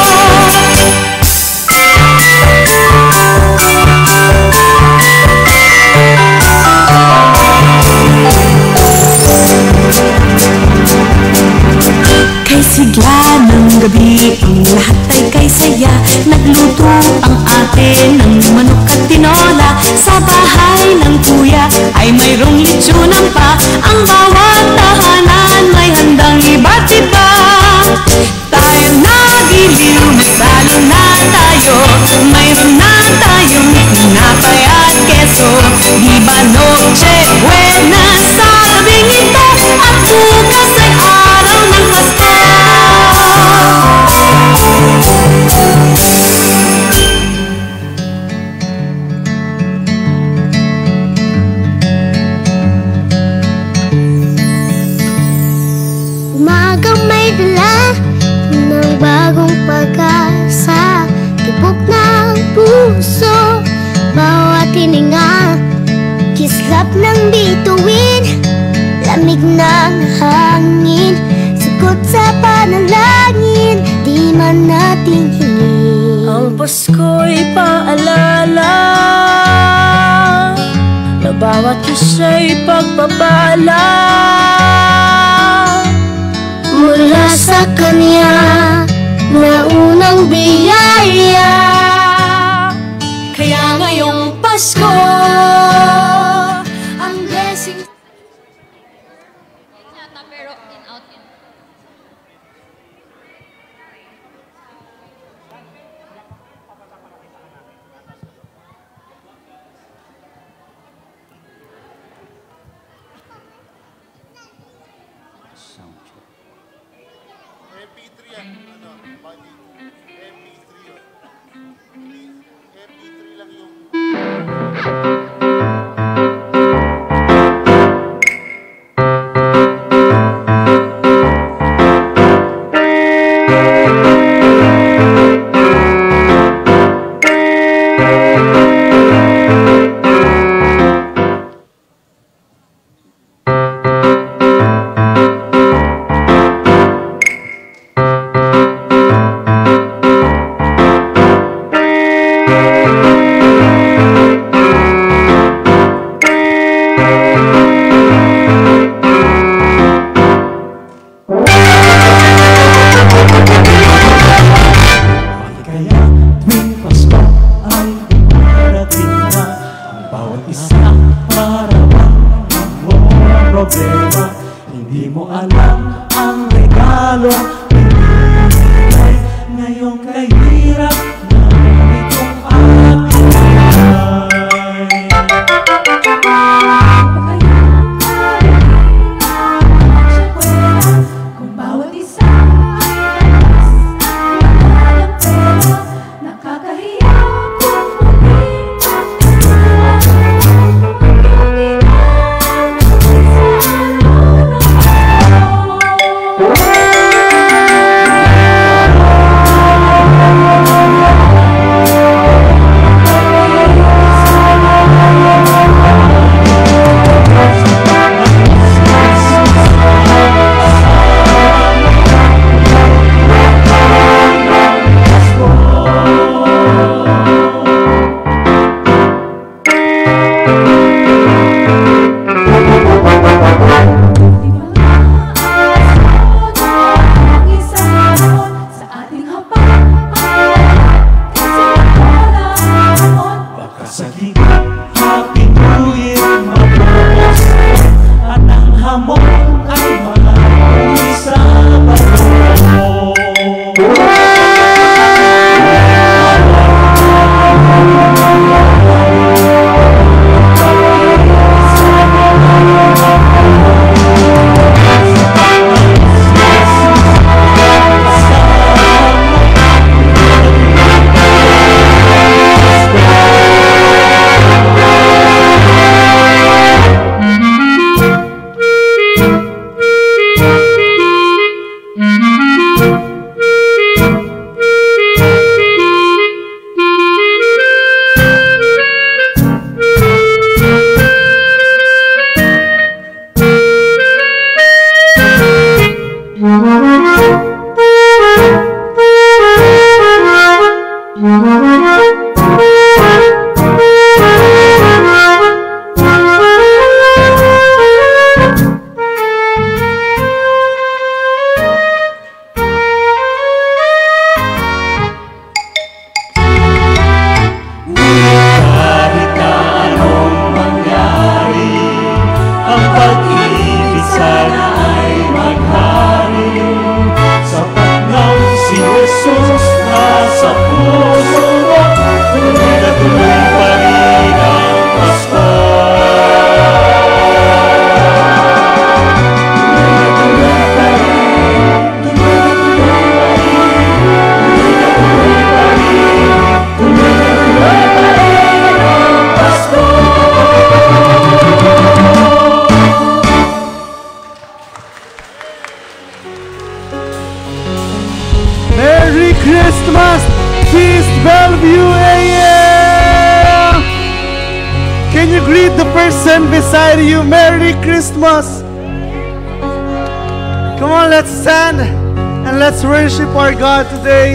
H: Kay sigla ng gabi, ang lahat ay kay saya. Nagluto ang ate ng manok at tinola. Sa bahay ng kuya ay mayroong lechonan pa. Ang bawat tahanan may handang iba't iba. Tayo nagiliw, masalo na tayo. Mayroon na tayong tinapay at keso. Di ba noche buena sa gabing ito? At bukas ay araw ng Pasko.
I: Umagang may dala ng bagong pag-asa. Tibok ng puso, bawat hininga. Kislap ng bituin, lamig ng hangin. Sagot sa panalangin, di man natin hingin.
J: Ang Pasko'y paalala na bawat isa'y pagpapala
I: mula sa Kanya na unang biyaya.
J: Kaya ngayong Pasko,
I: ang blessing.
G: Pero in out in.
K: M P three yan, ano, body, M P three yun. M P three lang yung...
L: Christmas, Feast Bellevue A M! Can you greet the person beside you? Merry Christmas! Come on, let's stand and let's worship our God today.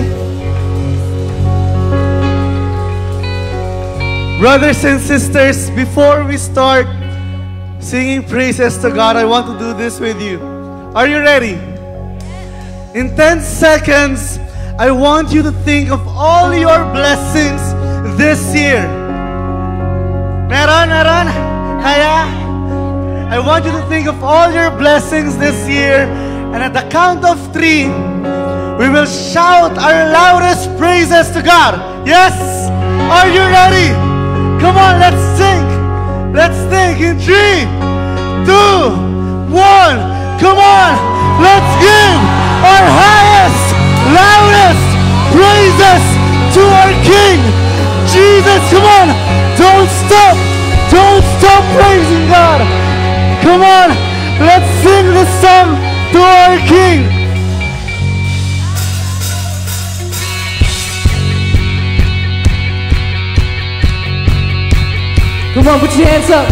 L: Brothers and sisters, before we start singing praises to God, I want to do this with you. Are you ready? In ten seconds, I want you to think of all your blessings this year. Meron, meron? Kaya? I want you to think of all your blessings this year. And at the count of three, we will shout our loudest praises to God. Yes? Are you ready? Come on, let's sing. Let's sing in three, two, one. Come on, let's give our highest, loudest praises to our King. Jesus, come on. Don't stop. Don't stop praising God. Come on, let's sing this song to our King. Come on, put your hands up.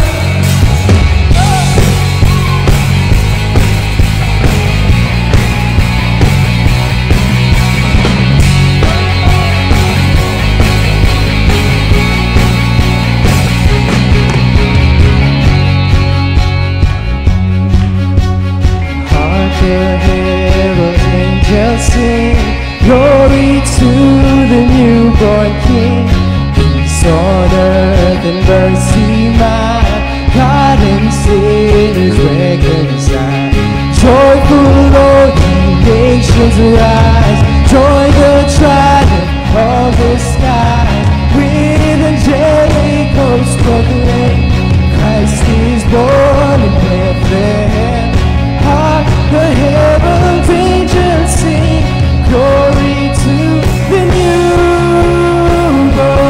L: Herald angels sing, glory to the newborn King. Peace on earth and mercy mild, God and sinners reconciled. Joyful Lord, ye nations rise, join the triumph of the sky. With angelic hosts proclaim, Christ is born in Bethlehem. Hark the herald angels sing, glory to the newborn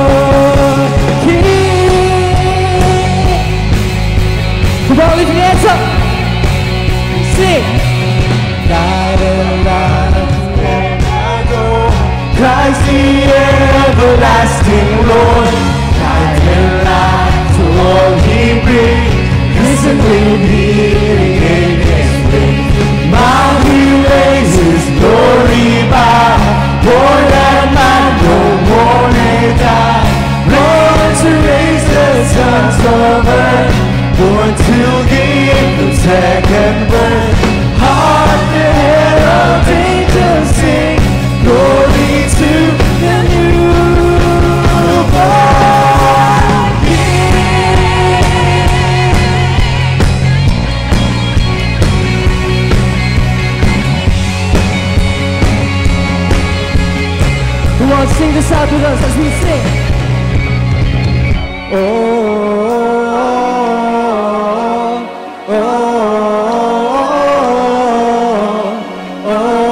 L: King. Come on, lift your hands up. Sing. Light and light, Christ the everlasting Lord. Light and light to all He brings. Listen with healing in His wings. Mount He raises glory by. Born that man no more may die. Born to raise the sons of earth. Born to give them second birth. Hark the herald angels sing, glory to the newborn King. Come on, sing this out with us as we sing. Oh, oh, oh, oh,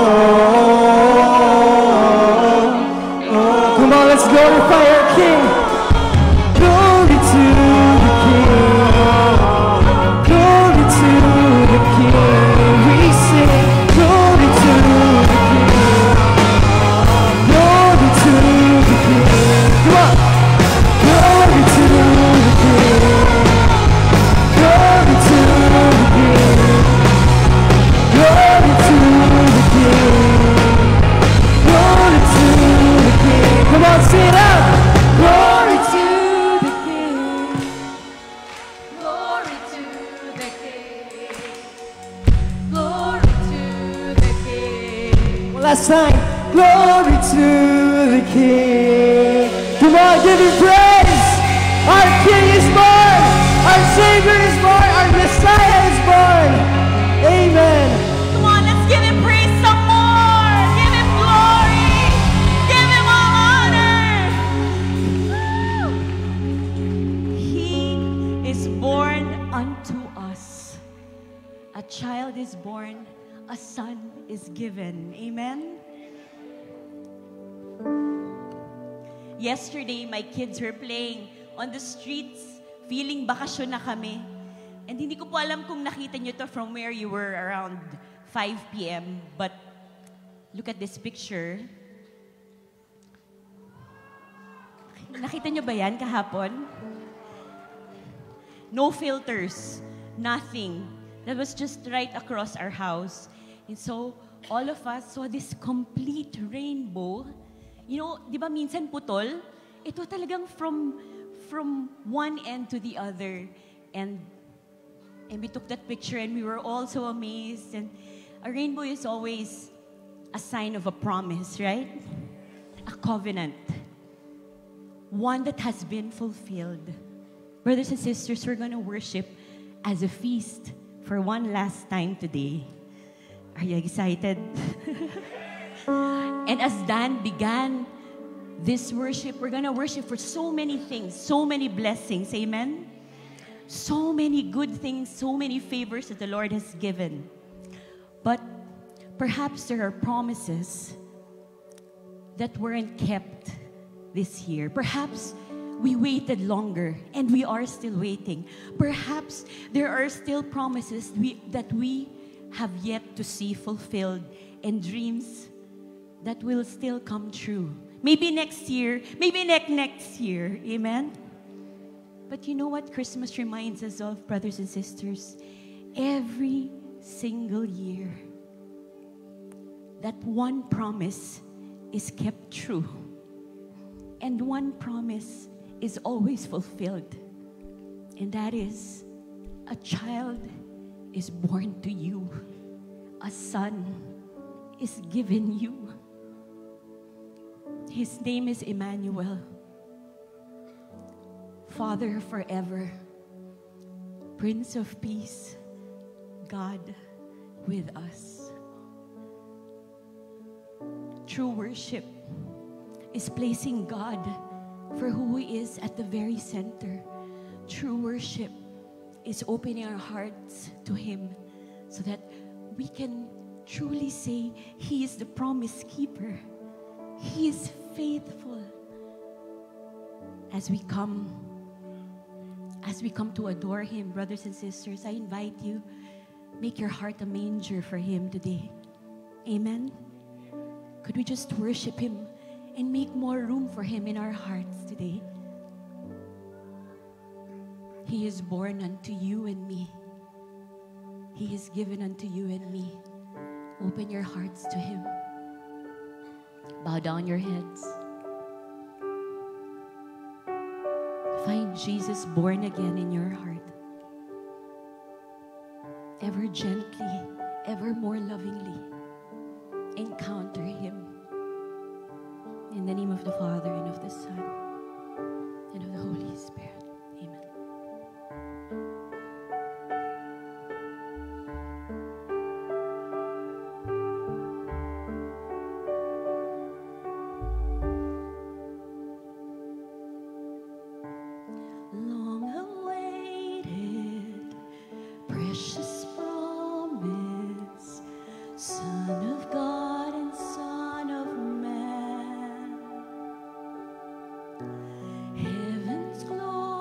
L: oh, oh. Come on, let's glorify our King. Glory to the King. Glory to the King. We sing glory to the King. Glory to the King. Come on. Glory to the King. Glory to the King. Glory to the King. Glory to the King. Come on, sing it out. Glory to the King.
M: Glory to the King. Glory to the King.
L: One last time. Glory to the King. Come on, give Him praise. Our King is born. Our Savior is born. Our Messiah is born. Amen.
M: Come on, let's give Him praise some more. Give Him glory. Give Him all honor. Woo! He is born unto us. A child is born. A son is given. Amen. Yesterday, my kids were playing on the streets, feeling bakasyon na kami. And hindi ko po alam kung nakita nyo to from where you were around five p m But look at this picture. Nakita nyo ba yan kahapon? No filters. Nothing. That was just right across our house. And so, all of us saw this complete rainbow. You know, di ba minsan putol? Ito talagang from from one end to the other. And and we took that picture and we were all so amazed. And a rainbow is always a sign of a promise, right? A covenant. One that has been fulfilled. Brothers and sisters, we're going to worship as a feast for one last time today. Are you excited? And as Dan began this worship, we're going to worship for so many things, so many blessings. Amen? So many good things, so many favors that the Lord has given. But perhaps there are promises that weren't kept this year. Perhaps we waited longer and we are still waiting. Perhaps there are still promises we, that we have yet to see fulfilled and dreams that will still come true. Maybe next year, maybe next next year. Amen? But you know what Christmas reminds us of, brothers and sisters? Every single year, that one promise is kept true. And one promise is always fulfilled. And that is, a child is born to you. A son is given you. His name is Emmanuel. Father forever. Prince of Peace. God with us. True worship is placing God for who He is at the very center. True worship is opening our hearts to Him so that we can truly say He is the promise keeper. He is faithful. As we come, as we come to adore Him, brothers and sisters, I invite you, make your heart a manger for Him today. Amen? Could we just worship Him and make more room for Him in our hearts today? He is born unto you and me. He is given unto you and me. Open your hearts to Him. Bow down your heads. Find Jesus born again in your heart. Ever gently, ever more lovingly, encounter Him. In the name of the Father, and of the Son, and of the Holy Spirit. Amen. Long awaited, precious promise, Son of God and Son of Man. Heaven's glory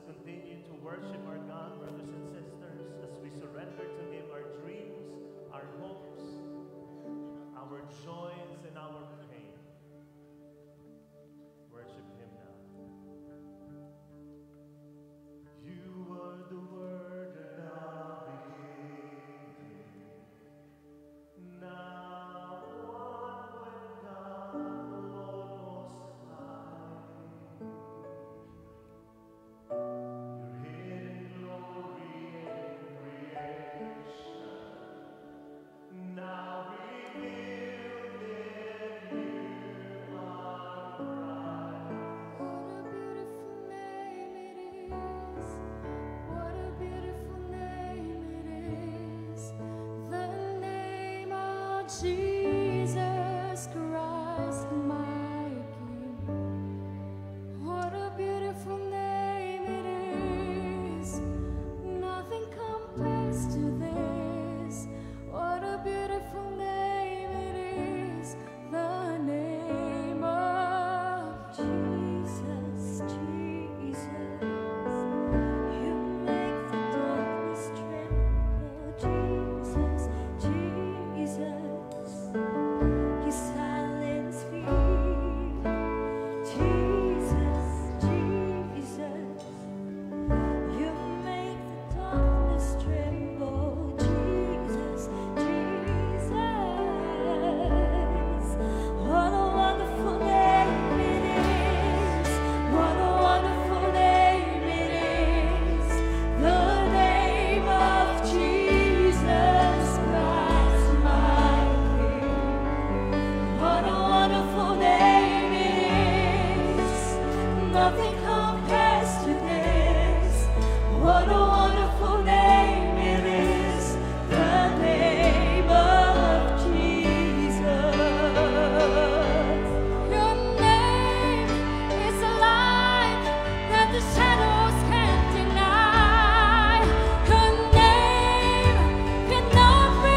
N: continue to worship our God, brothers and sisters, as we surrender to Him our dreams, our hopes, our joys, and our pain. Worship Him now. You are the Word and now beginning. Now one with God, the Lord Most High. Your hidden glory in creation, now revealed in you are Christ.
O: What a beautiful name it is. The name of Jesus Christ, my King. What a beautiful name it is. Nothing compares to this. What a beautiful name it is. The name of Jesus, Jesus. You make the darkness tremble, Jesus, Jesus. You silence fear, Jesus, Jesus. You make the darkness tremble, Jesus, Jesus. What a wonderful name it is. What a wonderful name it is. The name of Jesus Christ, my King. What a wonderful name it is. Nothing compares to this. What a wonderful name it is. The name of Jesus. Your name is a light that the shadows can't deny. Your name cannot be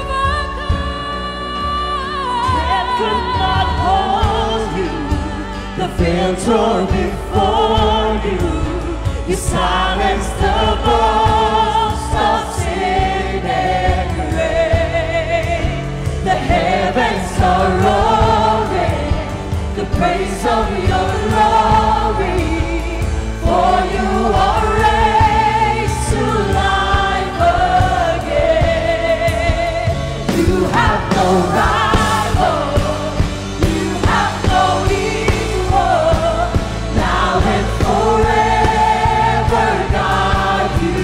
O: overcome.
C: Death could not hold you. The veil tore before you. You silenced the boast of sin and grave. The heavens are roaring the praise of your glory. For you are raised to life again. You have no rival. You have no equal. Now and forever, God, you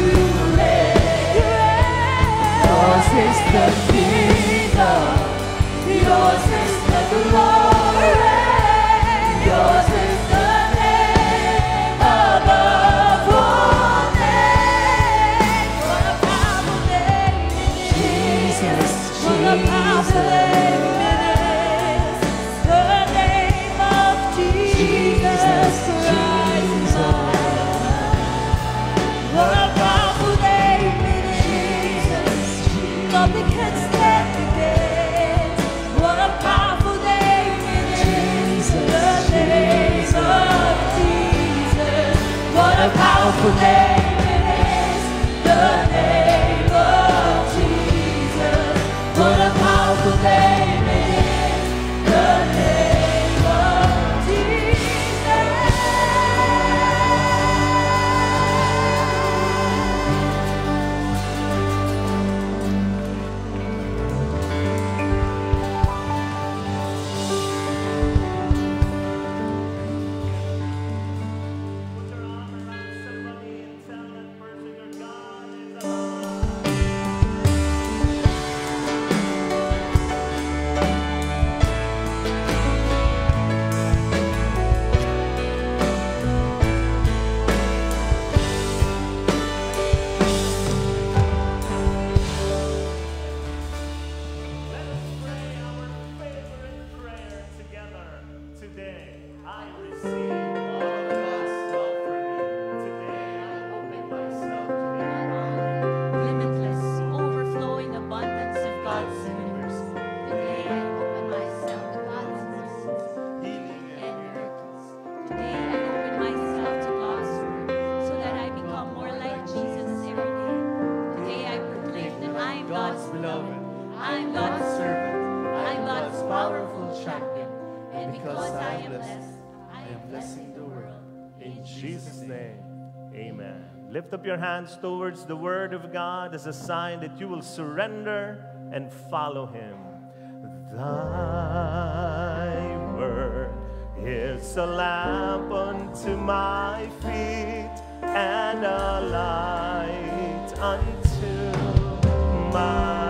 C: reign. Yours is the kingdom. Yours is the glory. Yours is the name above all names. What a powerful name it is. Jesus, what a powerful name it is. The name of Jesus Christ, my Lord. What a powerful name it is. Nothing can stand against. What a powerful name it is. The name of Jesus. What a powerful name it is. The name of Jesus. What a powerful name it is. The name of Jesus.
N: Put your arm around somebody and tell that person your God is alive. Let us pray our favorite prayer together today. I receive all of God's love for me. Today I open myself to the
M: Limitless, overflowing abundance of God's mercy. Today I open myself to God's mercy. Healing and miracles. Today I open myself to God's word so that I
C: I'm God's servant. I'm God's powerful champion. And because I am blessed, I am blessing the world.
N: In Jesus' name, amen. Lift up your hands towards the Word of God as a sign that you will surrender and follow Him. Thy word is a lamp unto my feet and a light unto my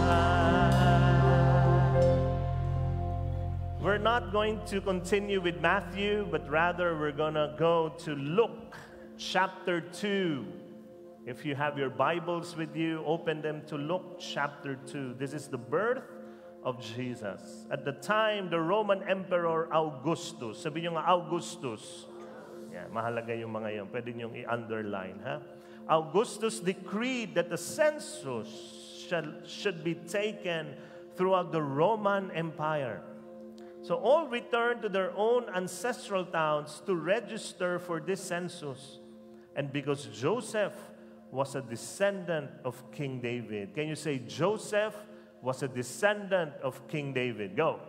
N: path. We're not going to continue with Matthew, but rather we're going to go to Luke chapter two. If you have your Bibles with you, open them to Luke chapter two. This is the birth of Jesus. At the time, the Roman Emperor Augustus, sabi nyo nga Augustus. Yeah, mahalaga yung mga yun. Pwede nyo i-underline, ha? Augustus decreed that the census shall, should be taken throughout the Roman Empire. So all returned to their own ancestral towns to register for this census. And because Joseph was a descendant of King David. Can you say Joseph was a descendant of King David? Go.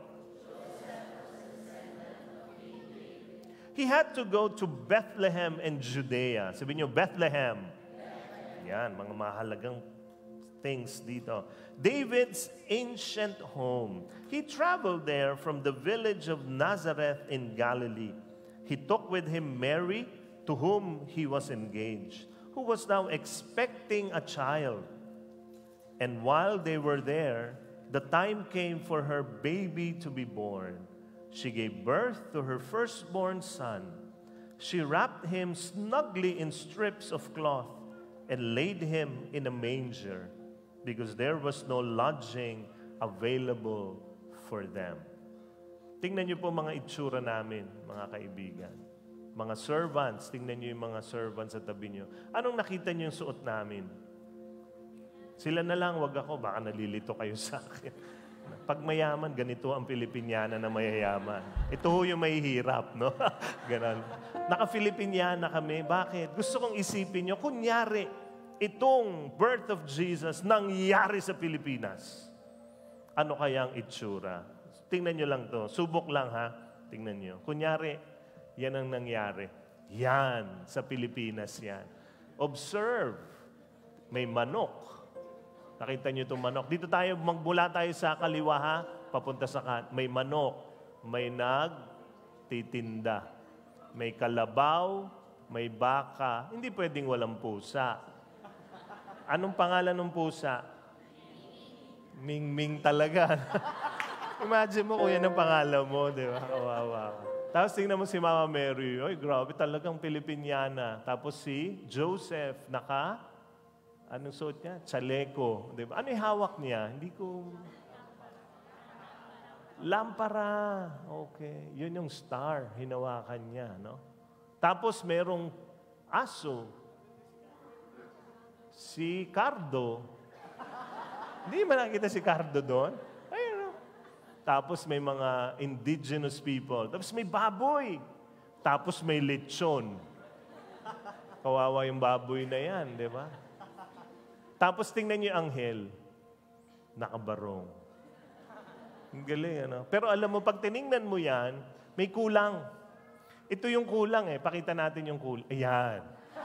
N: He had to go to Bethlehem in Judea. Sabihin niyo, Bethlehem. Yan, mga mahalagang things dito. David's ancient home. He traveled there from the village of Nazareth in Galilee. He took with him Mary, to whom he was engaged, who was now expecting a child. And while they were there, the time came for her baby to be born. She gave birth to her firstborn son. She wrapped him snugly in strips of cloth and laid him in a manger because there was no lodging available for them. Tingnan niyo po mga itsura namin, mga kaibigan. Mga servants, tingnan niyo yung mga servants sa tabi niyo. Anong nakita niyo yung suot namin? Sila na lang, wag ako, baka nalilito kayo sa akin. Pag mayaman, ganito ang Pilipiniana na mayayaman. Ito ho yung mahihirap, no? Ganon. Naka-Filipiniana kami. Bakit? Gusto kong isipin nyo, kunyari, itong birth of Jesus nangyari sa Pilipinas. Ano kayang itsura? Tingnan nyo lang to. Subok lang, ha? Tingnan nyo. Kunyari, yan ang nangyari. Yan, sa Pilipinas yan. Observe, may manok. Nakita niyo itong manok. Dito tayo, magmula tayo sa kaliwa, ha? Papunta sa kan. May manok, may nagtitinda, may kalabaw, may baka. Hindi pwedeng walang pusa. Anong pangalan ng pusa? Ming-ming talaga. Imagine mo kung yan ang pangalan mo, di ba? Kawawa. Tapos tingnan mo si Mama Mary. Oy, grabe talagang Pilipiniana. Tapos si Joseph, naka... Anong suot niya? Chaleco. Diba? Ano yung hawak niya? Hindi ko... Lampara. Okay. Yun yung star. Hinawakan niya. No? Tapos merong aso. Si Cardo. Hindi ba nakita si Cardo doon? Ayun. No? Tapos may mga indigenous people. Tapos may baboy. Tapos may lechon. Kawawa yung baboy na yan. Di ba? Tapos tingnan niyo yung anghel, nakabarong. Ang galing, ano? Pero alam mo, pag tiningnan mo yan, may kulang. Ito yung kulang eh. Pakita natin yung kulang. Ayan.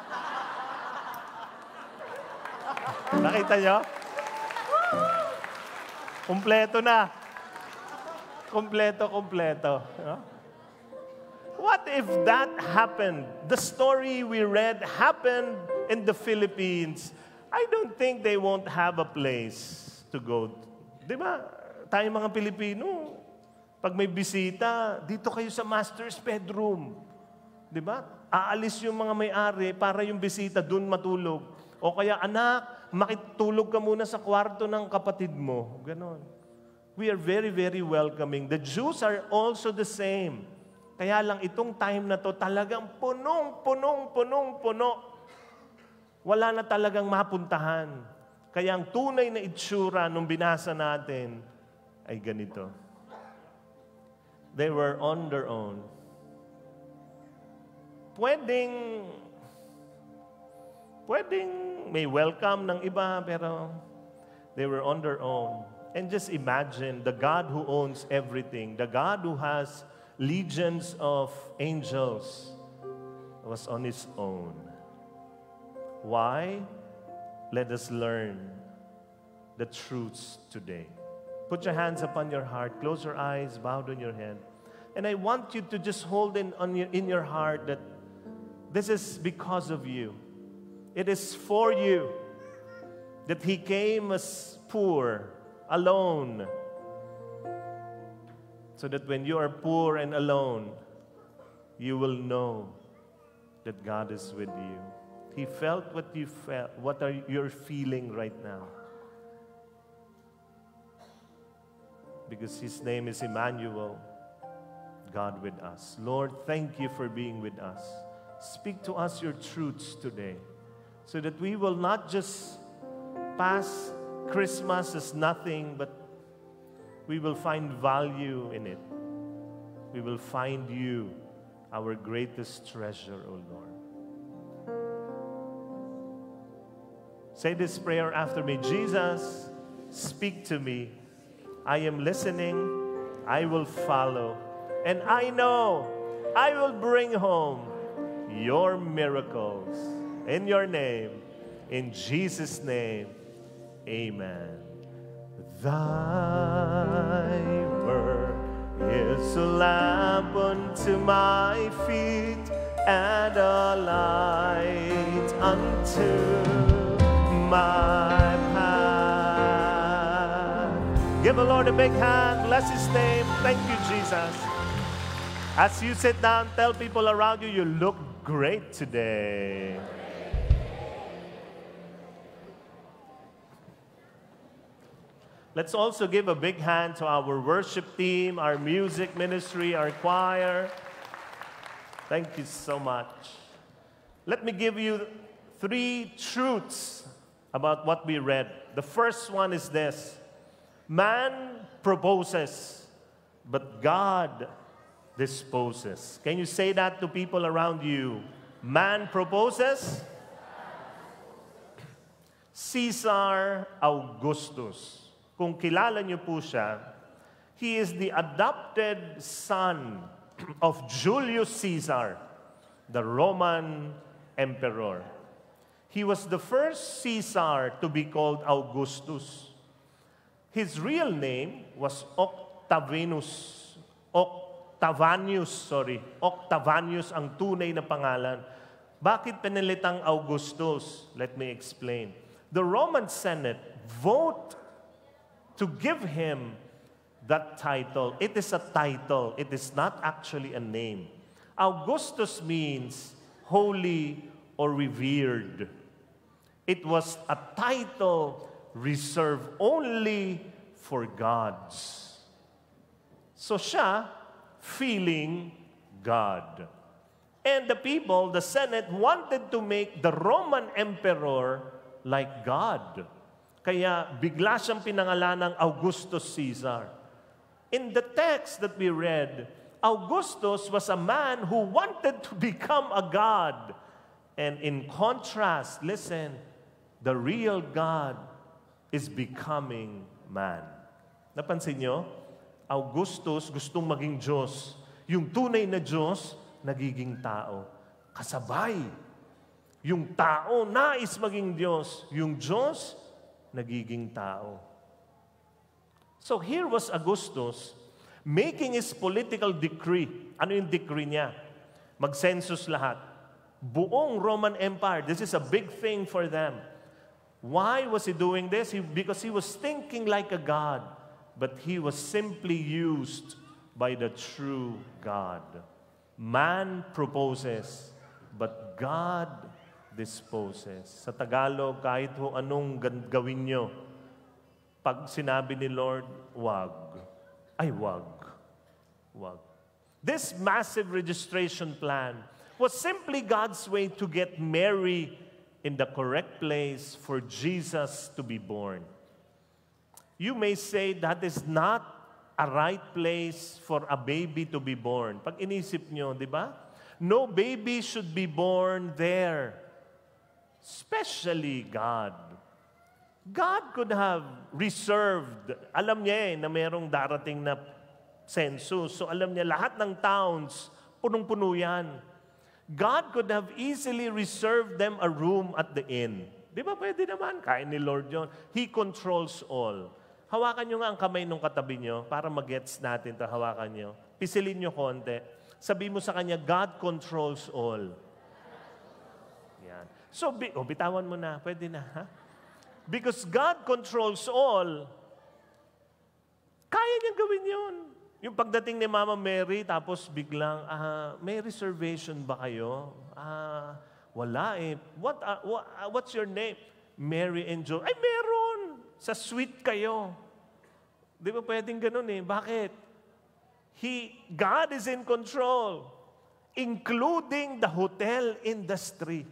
N: Nakita niyo? Kompleto na. Kompleto, kompleto. No? What if that happened? The story we read happened in the Philippines. I don't think they won't have a place to go. Di ba? Tayo mga Pilipino, pag may bisita, dito kayo sa master's bedroom. Di ba? Aalis yung mga may-ari para yung bisita dun matulog. O kaya, anak, makitulog ka muna sa kwarto ng kapatid mo. Ganon. We are very, very welcoming. The Jews are also the same. Kaya lang itong time na to talagang punong, punong, punong, puno. Wala na talagang mapuntahan. Kaya ang tunay na itsura nung binasa natin ay ganito. They were on their own. Pwedeng, pwedeng may welcome ng iba, pero they were on their own. And just imagine the God who owns everything, the God who has legions of angels, was on his own. Why? Let us learn the truths today. Put your hands upon your heart, close your eyes, bow down your head. And I want you to just hold in, on your, in your heart that this is because of you. It is for you that he came as poor, alone, so that when you are poor and alone, you will know that God is with you. He felt what you felt, what are you're feeling right now. Because his name is Emmanuel, God with us. Lord, thank you for being with us. Speak to us your truths today, so that we will not just pass Christmas as nothing, but we will find value in it. We will find you, our greatest treasure, O Lord. Say this prayer after me. Jesus, speak to me. I am listening. I will follow. And I know I will bring home your miracles in your name. In Jesus' name, amen. Thy word is a lamp unto my feet and a light unto my path. Give the Lord a big hand. Bless his name. Thank you, Jesus. As you sit down, tell people around you, you look great today. Let's also give a big hand to our worship team, our music ministry, our choir. Thank you so much. Let me give you three truths about what we read. The first one is this: man proposes, but God disposes. Can you say that to people around you? Man proposes. Caesar Augustus. Kung kilala niyo po siya, he is the adopted son of Julius Caesar, the Roman emperor. He was the first Caesar to be called Augustus. His real name was Octavianus. Octavianus, sorry. Octavianus ang tunay na pangalan. Bakit pinilitang Augustus? Let me explain. The Roman Senate vote to give him that title. It is a title. It is not actually a name. Augustus means holy or revered. It was a title reserved only for gods. So siya, feeling God. And the people, the Senate, wanted to make the Roman emperor like God. Kaya bigla siyang pinangalan ng Augustus Caesar. In the text that we read, Augustus was a man who wanted to become a god. And in contrast, listen, the real God is becoming man. Napansin nyo? Augustus gustong maging Diyos. Yung tunay na Diyos, nagiging tao. Kasabay. Yung tao, nais maging Diyos. Yung Diyos, nagiging tao. So here was Augustus making his political decree. Ano yung decree niya? Mag-census lahat. Buong Roman Empire. This is a big thing for them. Why was he doing this? He, because he was thinking like a god, but he was simply used by the true God. Man proposes, but God disposes. Sa Tagalog, kahit ho anong gawin nyo, pag sinabi ni Lord, wag. Ay, wag. Wag. This massive registration plan was simply God's way to get Mary in the correct place for Jesus to be born. You may say that is not a right place for a baby to be born. Pag inisip nyo, di ba? No baby should be born there. Especially God. God could have reserved, alam niya eh, na mayroong darating na census. So alam niya lahat ng towns, punong-puno yan. God could have easily reserved them a room at the inn. Di ba pwede naman? Kain ni Lord yun. He controls all. Hawakan nyo nga ang kamay nung katabi nyo para mag-gets natin ito. Hawakan nyo. Pisilin nyo konti. Sabi mo sa kanya, God controls all. Yan. So, oh, bitawan mo na. Pwede na, ha? Because God controls all, kaya niyang gawin yun. Yung pagdating ni Mama Mary, tapos biglang, ah, may reservation ba kayo? Ah, wala eh. What, uh, what, uh, what's your name? Mary and Joe. Ay, meron! Sa suite kayo. Di ba pwedeng ganun eh? Bakit? He, God is in control, including the hotel industry.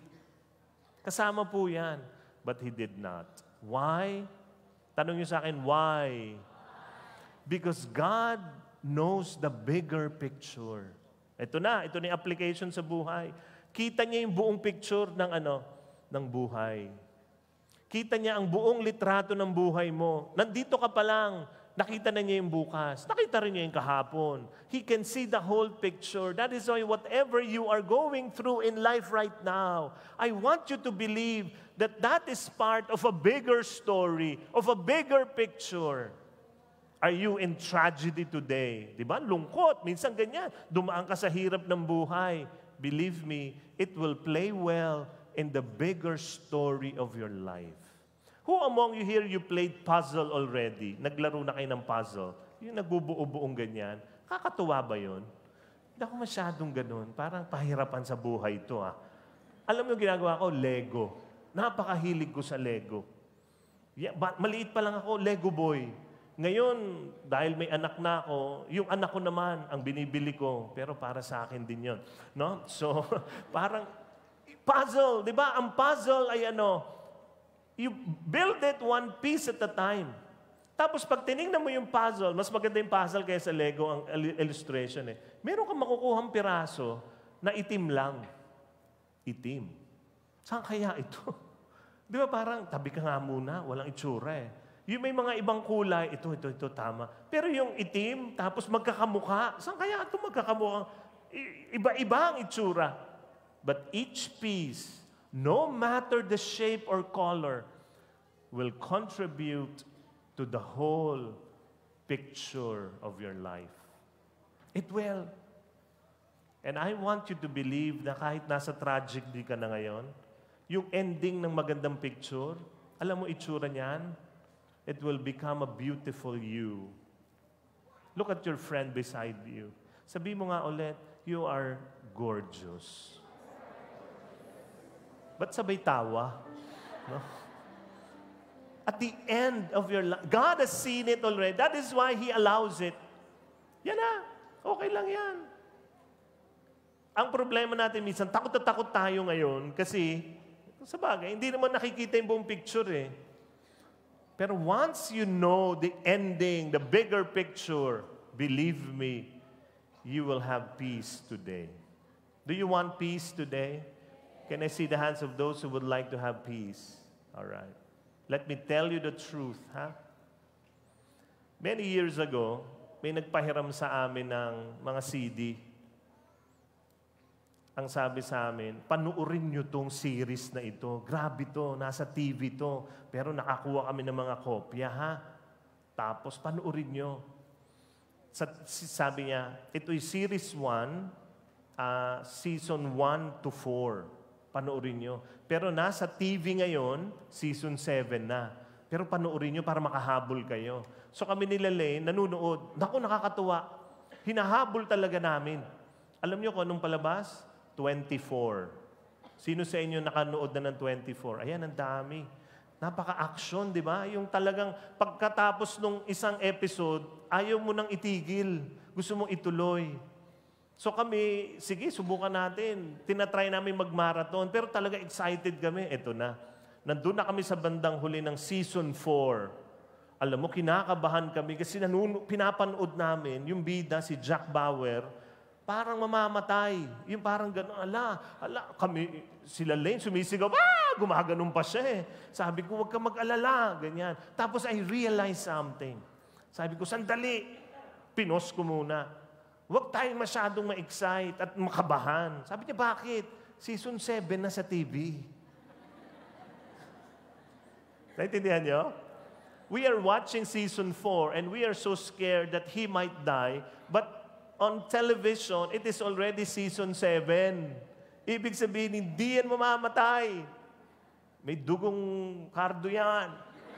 N: Kasama po yan. But He did not. Why? Tanong niyo sa akin, why? Because God knows the bigger picture. Ito na, ito na yung application sa buhay. Kita niya yung buong picture ng ano, ng buhay. Kita niya ang buong litrato ng buhay mo. Nandito ka pa lang, nakita na niya yung bukas. Nakita rin niya yung kahapon. He can see the whole picture. That is why whatever you are going through in life right now, I want you to believe that that is part of a bigger story, of a bigger picture. Are you in tragedy today? Diba? Lungkot. Minsan ganyan. Dumaan ka sa hirap ng buhay. Believe me, it will play well in the bigger story of your life. Who among you here, you played puzzle already? Naglaro na kayo ng puzzle? Yung nagbubuo-buong ganyan. Kakatuwa ba yun? Hindi ako masyadong ganun. Parang pahirapan sa buhay ito. Ah. Alam mo yung ginagawa ko? Lego. Napakahilig ko sa Lego. Yeah, ba- maliit pa lang ako, Lego boy. Ngayon, dahil may anak na ako, yung anak ko naman ang binibili ko. Pero para sa akin din yun. No? So, parang puzzle. Di ba? Ang puzzle ay ano, you build it one piece at a time. Tapos pag tinignan mo yung puzzle, mas maganda yung puzzle kaysa Lego ang illustration eh. Meron kang makukuhang piraso na itim lang. Itim. Saan kaya ito? Di ba parang tabi ka nga muna, walang itsura eh. Yung may mga ibang kulay, ito, ito, ito, tama. Pero yung itim, tapos magkakamukha, saan kaya ito magkakamukha? Iba-iba ang itsura. But each piece, no matter the shape or color, will contribute to the whole picture of your life. It will. And I want you to believe na kahit nasa tragedy ka na ngayon, yung ending ng magandang picture, alam mo itsura niyan, it will become a beautiful you. Look at your friend beside you. Sabi mo nga ulit, you are gorgeous. Ba't sabay tawa? No? At the end of your life, God has seen it already. That is why He allows it. Yan na. Okay lang yan. Ang problema natin minsan, takot na takot tayo ngayon kasi, sa bagay, hindi naman nakikita yung buong picture eh. Pero once you know the ending, the bigger picture, believe me, you will have peace today. Do you want peace today? Can I see the hands of those who would like to have peace? All right. Let me tell you the truth, ha? Huh? Many years ago, may nagpahiram sa amin ng mga C D. Ang sabi sa amin, panuorin nyo tong series na ito. Grabe to, nasa T V to. Pero nakakuha kami ng mga kopya, ha? Tapos panuorin nyo. Sa, sabi niya, ito'y series one, uh, season one to four. Panuorin nyo. Pero nasa T V ngayon, season seven na. Pero panuorin nyo para makahabol kayo. So kami nila Lane, nanunood. Naku, nakakatuwa. Hinahabol talaga namin. Alam nyo kung anong palabas? twenty-four. Sino sa inyo nakanood na ng twenty-four? Ayan, ang dami. Napaka-action, di ba? Yung talagang pagkatapos nung isang episode, ayaw mo nang itigil. Gusto mong ituloy. So kami, sige, subukan natin. Tinatry namin mag-marathon, pero talaga excited kami. Ito na. Nandun na kami sa bandang huli ng season four. Alam mo, kinakabahan kami kasi nanun- pinapanood namin yung bida, si Jack Bauer, Parang mamamatay. Yung parang gano'n, ala, ala, kami, sila Lane, sumisigaw, ah, gumaganon pa siya eh. Sabi ko, huwag ka mag-alala, ganyan. Tapos I realized something. Sabi ko, sandali, pinos ko muna. Huwag tayong masyadong ma-excite at makabahan. Sabi niya, bakit? Season seven na sa T V. Naintindihan niyo? We are watching season four and we are so scared that he might die. But on television, it is already season seven. Ibig sabihin, hindi yan mamamatay. May dugong kardo yan.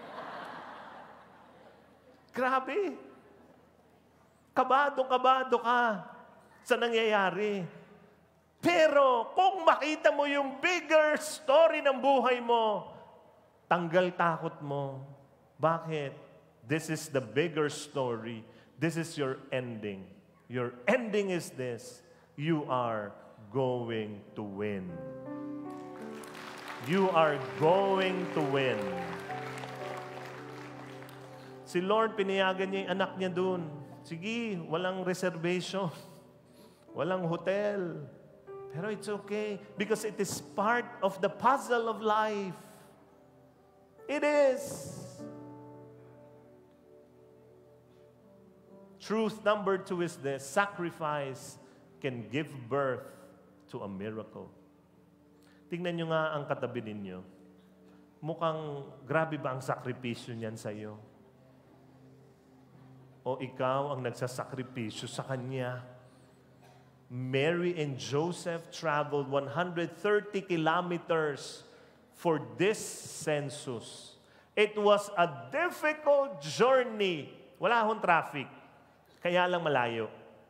N: Grabe. Kabado-kabado ka sa nangyayari. Pero kung makita mo yung bigger story ng buhay mo, tanggal takot mo. Bakit? This is the bigger story. This is your ending. Your ending is this. You are going to win. You are going to win. Si Lord, pinayagan niya yung anak niya dun. Sige, walang reservation. Walang hotel. Pero it's okay because it is part of the puzzle of life. It is. Truth number two is this: sacrifice can give birth to a miracle. Tingnan nyo nga ang katabi ninyo. Mukhang grabe ba ang sakripisyo niyan sa iyo? O ikaw ang nagsasakripisyo sa kanya? Mary and Joseph traveled one hundred thirty kilometers for this census. It was a difficult journey. Wala hong traffic. Kaya lang malayo.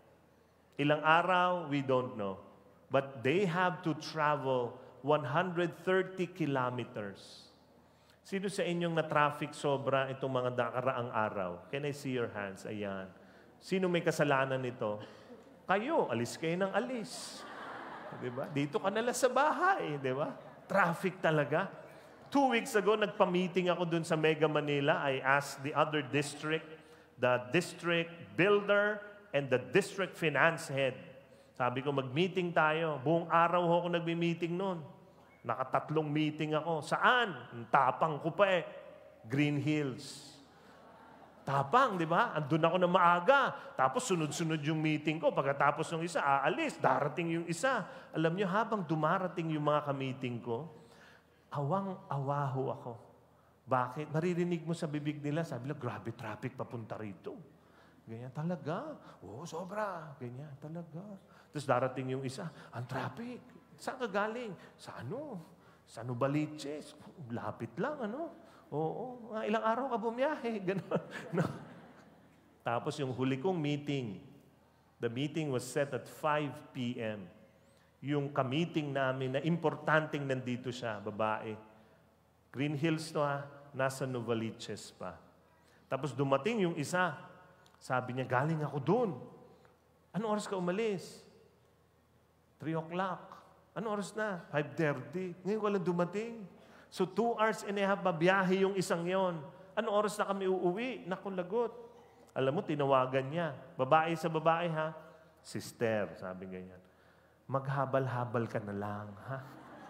N: Ilang araw, we don't know. But they have to travel one hundred thirty kilometers. Sino sa inyong na-traffic sobra itong mga nakaraang araw? Can I see your hands? Ayan. Sino may kasalanan nito? Kayo, alis kayo ng alis. Diba? Dito ka nala sa bahay. Diba? Traffic talaga. Two weeks ago, nagpa-meeting ako dun sa Mega Manila. I asked the other district, the district builder, and the district finance head. Sabi ko, mag-meeting tayo. Buong araw ako nagmi-meeting noon. Nakatatlong meeting ako. Saan? Tapang ko pa eh. Green Hills. Tapang, di ba? Andun ako na maaga. Tapos sunod-sunod yung meeting ko. Pagkatapos ng isa, aalis. Darating yung isa. Alam niyo, habang dumarating yung mga ka-meeting ko, awang-awaho ako. Bakit? Maririnig mo sa bibig nila, sabi nila, grabe traffic papunta rito. Ganyan talaga. Oo, sobra. Ganyan talaga. Tapos darating yung isa, ang traffic. Saan ka galing? Sa ano? Sa Novaliches. Lapit lang, ano? Oo. Ah, ilang araw ka bumiyahe. Ganon. No. Tapos yung huli kong meeting, the meeting was set at five p m Yung ka-meeting namin na importanteng nandito siya, babae. Green Hills to ha, nasa Novaliches pa. Tapos dumating yung isa, sabi niya, galing ako doon. Anong oras ka umalis? three o'clock. Anong oras na? five thirty. Ngayon walang dumating. So two hours and a half babiyahe yung isang yon. Anong oras na kami uuwi? Naku, lagot. Alam mo, tinawagan niya. Babae sa babae ha? Sister, sabi ganyan. Maghabal-habal ka na lang, ha?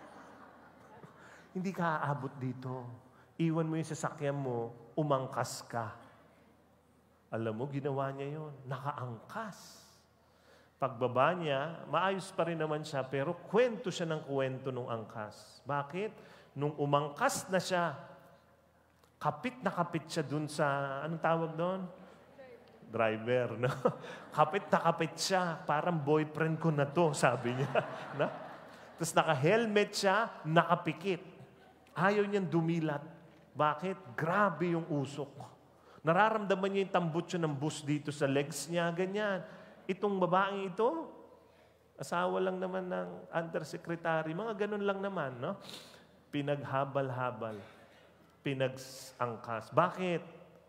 N: Hindi ka aabot dito. Iwan mo yung sasakyan mo, umangkas ka. Alam mo, ginawa niya yon. Nakaangkas. Pagbaba niya, maayos pa rin naman siya, pero kwento siya ng kwento nung angkas. Bakit? Nung umangkas na siya, kapit na kapit siya dun sa, anong tawag doon? Driver, no? Kapit na kapit siya, parang boyfriend ko na to, sabi niya. Na? Tapos naka-helmet siya, nakapikit. Ayaw niyang dumilat. Bakit? Grabe yung usok. Nararamdaman niya yung tambutso ng bus dito sa legs niya, ganyan. Itong babaeng ito, asawa lang naman ng undersecretary, mga ganun lang naman, no? Pinaghabal-habal. Pinag-angkas. Bakit?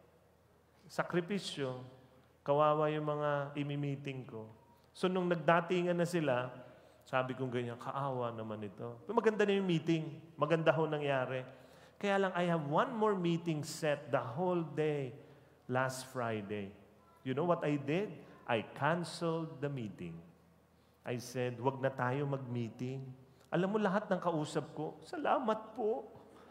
N: Sakripisyo. Kawawa yung mga imi-meeting ko. So nung nagdatingan na sila, sabi kong ganyan, kaawa naman ito. Pero maganda na yung meeting. Maganda ho nangyari. Kaya lang, I have one more meeting set the whole day last Friday. You know what I did? I canceled the meeting. I said, wag na tayo mag-meeting. Alam mo, lahat ng kausap ko, salamat po.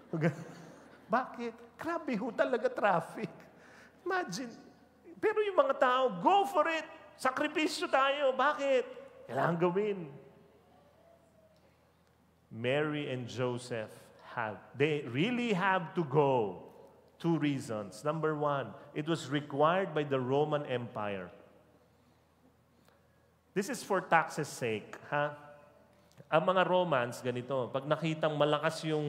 N: Bakit? Grabe ho talaga traffic. Imagine. Pero yung mga tao, go for it. Sakripisyo tayo. Bakit? Kailangan gawin. Mary and Joseph had, they really have to go. Two reasons. Number one, it was required by the Roman Empire. This is for taxes' sake. Ha? Ang mga Romans, ganito, pag nakitang malakas yung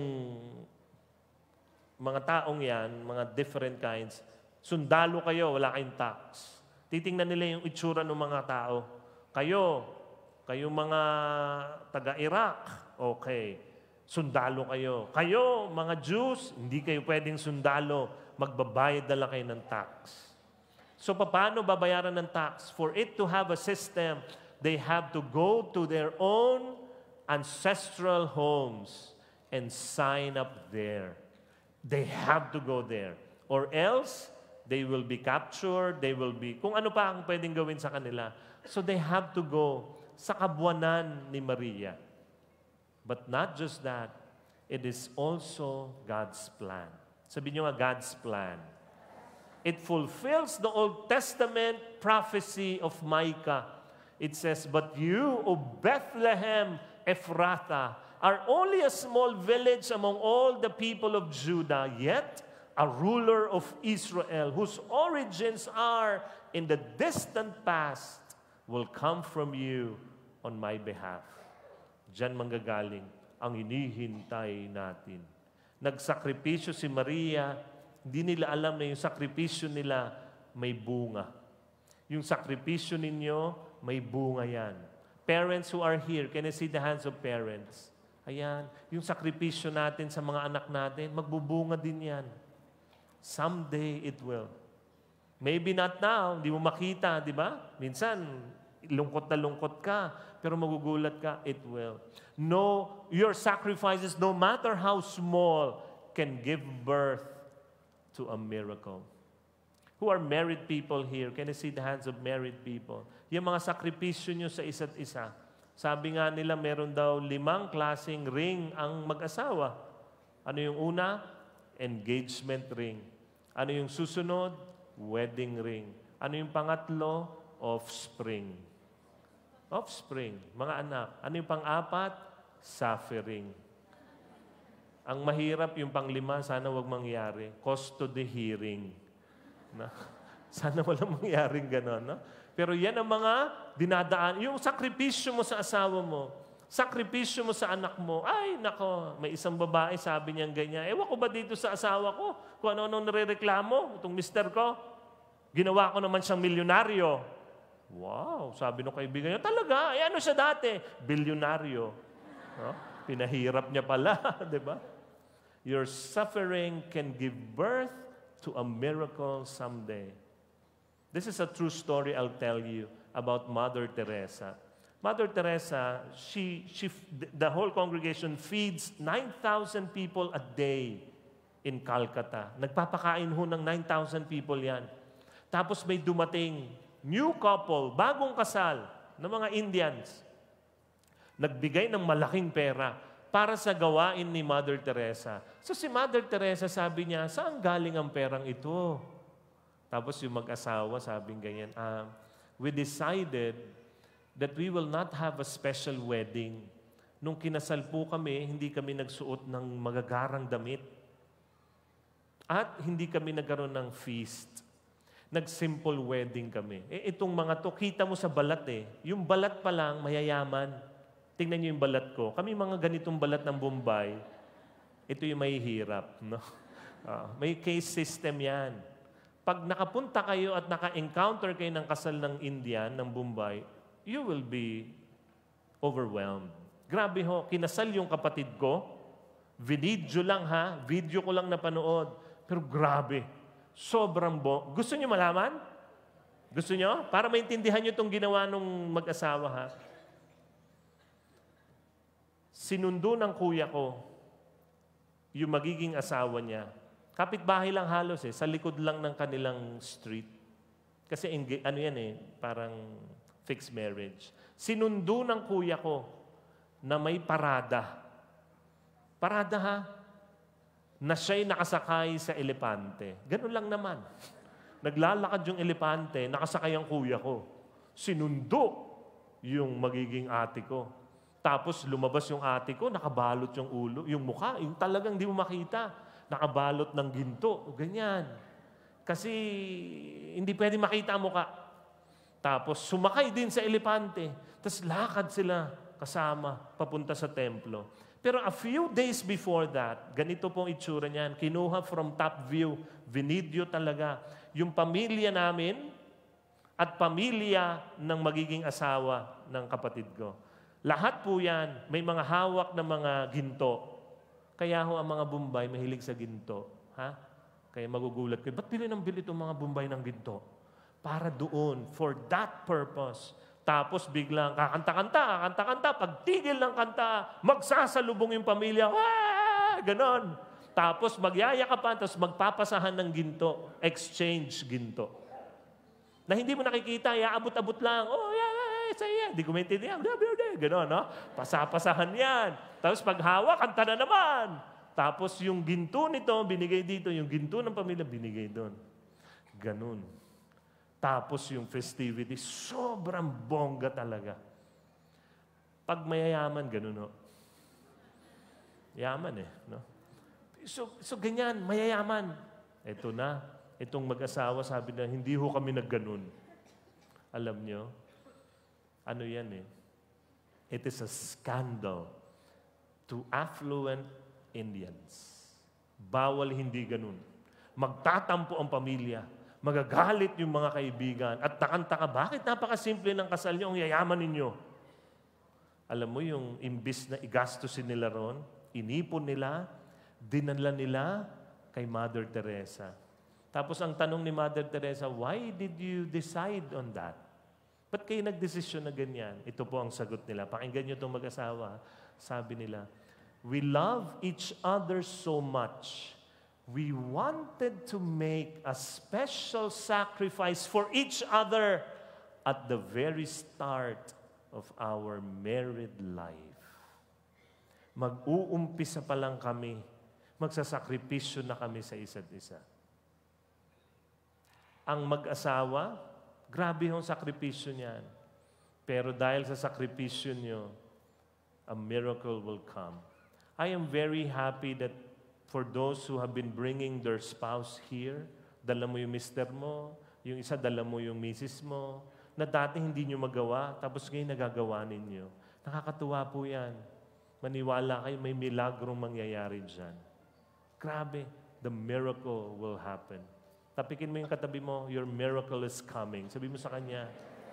N: mga taong yan, mga different kinds, sundalo kayo, wala kayong tax. Titingnan nila yung itsura ng mga tao. Kayo, kayo mga taga-Iraq, okay. Sundalo kayo. Kayo, mga Jews, hindi kayo pwedeng sundalo. Magbabayad na lang kayo ng tax. So, paano babayaran ng tax? For it to have a system, they have to go to their own ancestral homes and sign up there. They have to go there. Or else, they will be captured, they will be, kung ano pa ang pwedeng gawin sa kanila. So, they have to go sa kabuwanan ni Maria. But not just that, it is also God's plan. Sabi niyo nga, God's plan. It fulfills the Old Testament prophecy of Micah. It says, but you, O Bethlehem Ephrathah, are only a small village among all the people of Judah, yet a ruler of Israel, whose origins are in the distant past, will come from you on my behalf. Diyan manggagaling ang hinihintay natin. Nagsakripisyo si Maria. Hindi nila alam na yung sakripisyo nila may bunga. Yung sakripisyo ninyo, may bunga yan. Parents who are here, can I see the hands of parents? Ayan, yung sakripisyo natin sa mga anak natin, magbubunga din yan. Someday it will. Maybe not now, hindi mo makita, di ba? Minsan, lungkot na lungkot ka, pero magugulat ka, it will. No, your sacrifices, no matter how small, can give birth to a miracle. Who are married people here? Can I see the hands of married people? Yung mga sakripisyo nyo sa isa't isa. Sabi nga nila, meron daw limang klaseng ring ang mag-asawa. Ano yung una? Engagement ring. Ano yung susunod? Wedding ring. Ano yung pangatlo? Offspring. Offspring, mga anak. Ano yung pang-apat? Suffering. Ang mahirap yung panglima, sana wag mangyari. Custody hearing. Na, sana walang mangyaring gano'n. No? Pero yan ang mga dinadaan. Yung sakripisyo mo sa asawa mo, sakripisyo mo sa anak mo, ay, nako, may isang babae, sabi niyang ganyan. Ewan ko ba dito sa asawa ko? Kung ano-ano nare-reklamo, itong mister ko, ginawa ko naman siyang milyonaryo. Wow, sabi ng kaibigan niya, talaga, eh ano siya dati? Bilyonaryo. No? Pinahirap niya pala, di ba? Your suffering can give birth to a miracle someday. This is a true story I'll tell you about Mother Teresa. Mother Teresa, she, she, the whole congregation feeds nine thousand people a day in Calcutta. Nagpapakain ho ng nine thousand people yan. Tapos may dumating new couple, bagong kasal, ng mga Indians. Nagbigay ng malaking pera para sa gawain ni Mother Teresa. So si Mother Teresa, sabi niya, saan galing ang perang ito? Tapos yung mag-asawa, sabing ganyan, ah, we decided that we will not have a special wedding. Nung kinasal po kami, hindi kami nagsuot ng magagarang damit. At hindi kami nagkaroon ng feast. Nag-simple wedding kami. Eh, itong mga to, kita mo sa balat eh. Yung balat pa lang, mayayaman. Tingnan niyo yung balat ko. Kami mga ganitong balat ng Bombay, ito yung mahihirap. No? Uh, may case system yan. Pag nakapunta kayo at naka-encounter kayo ng kasal ng Indian, ng Bombay, you will be overwhelmed. Grabe ho, kinasal yung kapatid ko. Video lang ha, video ko lang napanood. Pero grabe, sobrang bo. Gusto niyo malaman? Gusto niyo? Para maintindihan niyo itong ginawa ng mag-asawa ha. Sinundo ng kuya ko yung magiging asawa niya. Kapitbahay lang halos eh, sa likod lang ng kanilang street. Kasi ano yan eh, parang fixed marriage. Sinundo ng kuya ko na may parada. Parada ha? Na siya'y nakasakay sa elepante. Ganun lang naman. Naglalakad yung elepante, nakasakay ang kuya ko. Sinundo yung magiging ate ko. Tapos lumabas yung ate ko, nakabalot yung ulo, yung mukha, yung talagang di mo makita. Nakabalot ng ginto, ganyan. Kasi hindi pwede makita ang mukha. Tapos sumakay din sa elepante. Tapos lakad sila kasama papunta sa templo. Pero a few days before that, ganito pong itsura niyan. Kinuha from top view, vinidyo talaga. Yung pamilya namin at pamilya ng magiging asawa ng kapatid ko. Lahat po yan, may mga hawak na mga ginto. Kaya ho ang mga Bombay mahilig sa ginto. Ha? Kaya magugulat kayo, ba't bili ng bili itong mga Bombay ng ginto? Para doon, for that purpose. Tapos biglang kakanta-kanta, kakanta-kanta, pagtigil ng kanta, magsasalubong yung pamilya, ah! Ganon. Tapos magyayakapan, tapos magpapasahan ng ginto, exchange ginto. Na hindi mo nakikita, iaabot-abot lang, oh, yeah, yeah, yeah, yeah. Hindi ko maintindihan, ganon, no? Pasapasahan yan. Tapos paghawak, kanta na naman. Tapos yung ginto nito, binigay dito, yung ginto ng pamilya, binigay doon. Ganon. Tapos yung festivity, sobrang bongga talaga. Pag mayayaman, ganun, no? Yaman eh, no? So, so ganyan, mayayaman. Ito na, itong mag-asawa, sabi na, hindi ho kami nagganun. Alam nyo, ano yan eh? It is a scandal to affluent Indians. Bawal hindi ganun. Magtatampo ang pamilya. Magagalit yung mga kaibigan. At takanta ka, bakit napakasimple ng kasal niyo, ang yayaman ninyo? Alam mo yung imbis na igastusin nila ron, inipon nila, dinala nila kay Mother Teresa. Tapos ang tanong ni Mother Teresa, why did you decide on that? Ba't kayo nagdesisyon na ganyan? Ito po ang sagot nila. Pakinggan nyo itong mag-asawa. Sabi nila, we love each other so much. We wanted to make a special sacrifice for each other at the very start of our married life. Mag-uumpisa pa lang kami, magsasakripisyo na kami sa isa't isa. Ang mag-asawa, grabe yung sakripisyo niyan. Pero dahil sa sakripisyo niyo, a miracle will come. I am very happy that for those who have been bringing their spouse here, dala mo yung mister mo, yung isa dala mo yung misis mo, na dati hindi nyo magawa, tapos ngayon nagagawa ninyo. Nakakatuwa po yan. Maniwala kayo, may milagrong mangyayari dyan. Grabe, the miracle will happen. Tapikin mo yung katabi mo, your miracle is coming. Sabi mo sa kanya.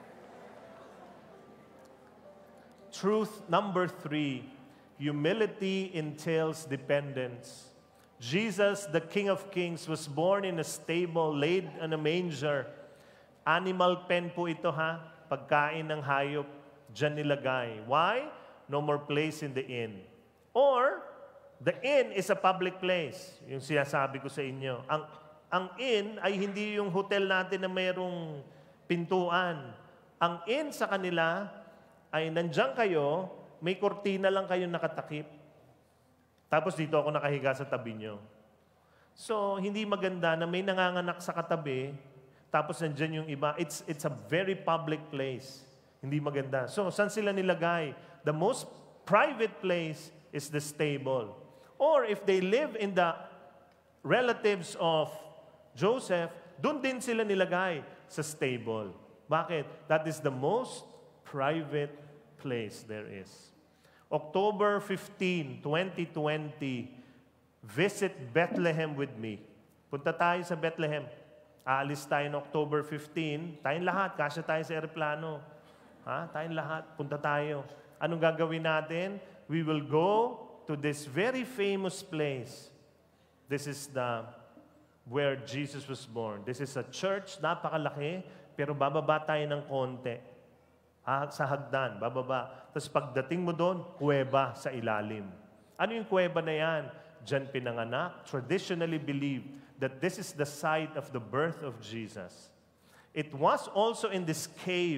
N: Truth number three, humility entails dependence. Jesus, the King of Kings, was born in a stable, laid in a manger. Animal pen po ito ha, pagkain ng hayop, dyan nilagay. Why? No more place in the inn. Or, the inn is a public place. Yung sinasabi ko sa inyo. Ang, ang inn ay hindi yung hotel natin na mayroong pintuan. Ang inn sa kanila ay nandyan kayo, may kortina lang kayo nakatakip. Tapos dito ako nakahiga sa tabi nyo. So, hindi maganda na may nanganganak sa katabi, tapos nandyan yung iba. It's, it's a very public place. Hindi maganda. So, saan sila nilagay? The most private place is the stable. Or if they live in the relatives of Joseph, doon din sila nilagay sa stable. Bakit? That is the most private place there is. October fifteenth, twenty twenty, visit Bethlehem with me. Punta tayo sa Bethlehem. Aalis tayo ng October fifteenth. Tayong lahat, kasya tayo sa aeroplano. Ha? Tayong lahat, punta tayo. Anong gagawin natin? We will go to this very famous place. This is the where Jesus was born. This is a church, napakalaki, pero bababa tayo ng konti. Ah, sa hagdan, bababa. Tapos pagdating mo doon, kuweba sa ilalim. Ano yung kuweba na yan? Diyan pinanganak. Traditionally believed that this is the site of the birth of Jesus. It was also in this cave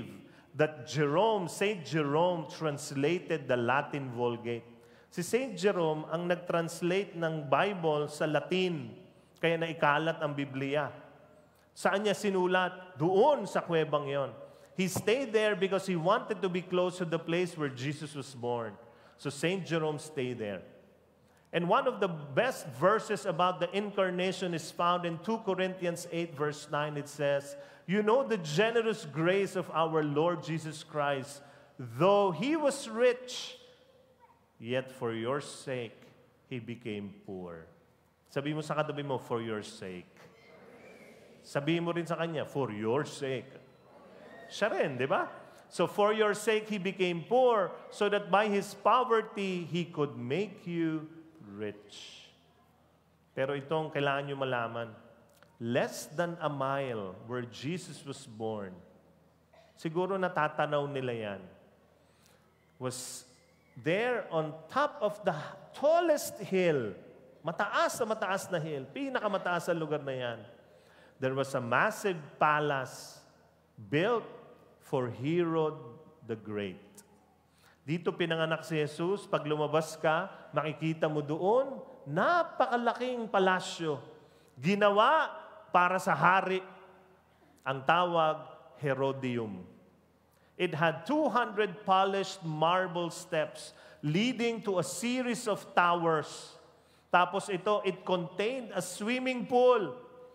N: that Jerome, Saint Jerome translated the Latin Vulgate. Si Saint Jerome ang nag-translate ng Bible sa Latin, kaya naikalat ang Biblia. Saan niya sinulat? Doon sa kuwebang yon. He stayed there because he wanted to be close to the place where Jesus was born. So Saint Jerome stayed there. And one of the best verses about the incarnation is found in two Corinthians eight verse nine. It says, "You know the generous grace of our Lord Jesus Christ, though He was rich, yet for your sake He became poor." Sabi mo sa katabi mo, for your sake. Sabi mo rin sa kanya, for your sake. Siya rin, di ba? So for your sake He became poor, so that by His poverty He could make you rich. Pero itong kailangan nyo malaman, less than a mile where Jesus was born, siguro natatanaw nila yan, was there on top of the tallest hill, mataas na mataas na hill, pinakamataas sa lugar na yan, there was a massive palace built for Herod the Great. Dito pinanganak si Jesus. Pag lumabas ka, makikita mo doon, napakalaking palasyo. Ginawa para sa hari. Ang tawag, Herodium. It had two hundred polished marble steps leading to a series of towers. Tapos ito, it contained a swimming pool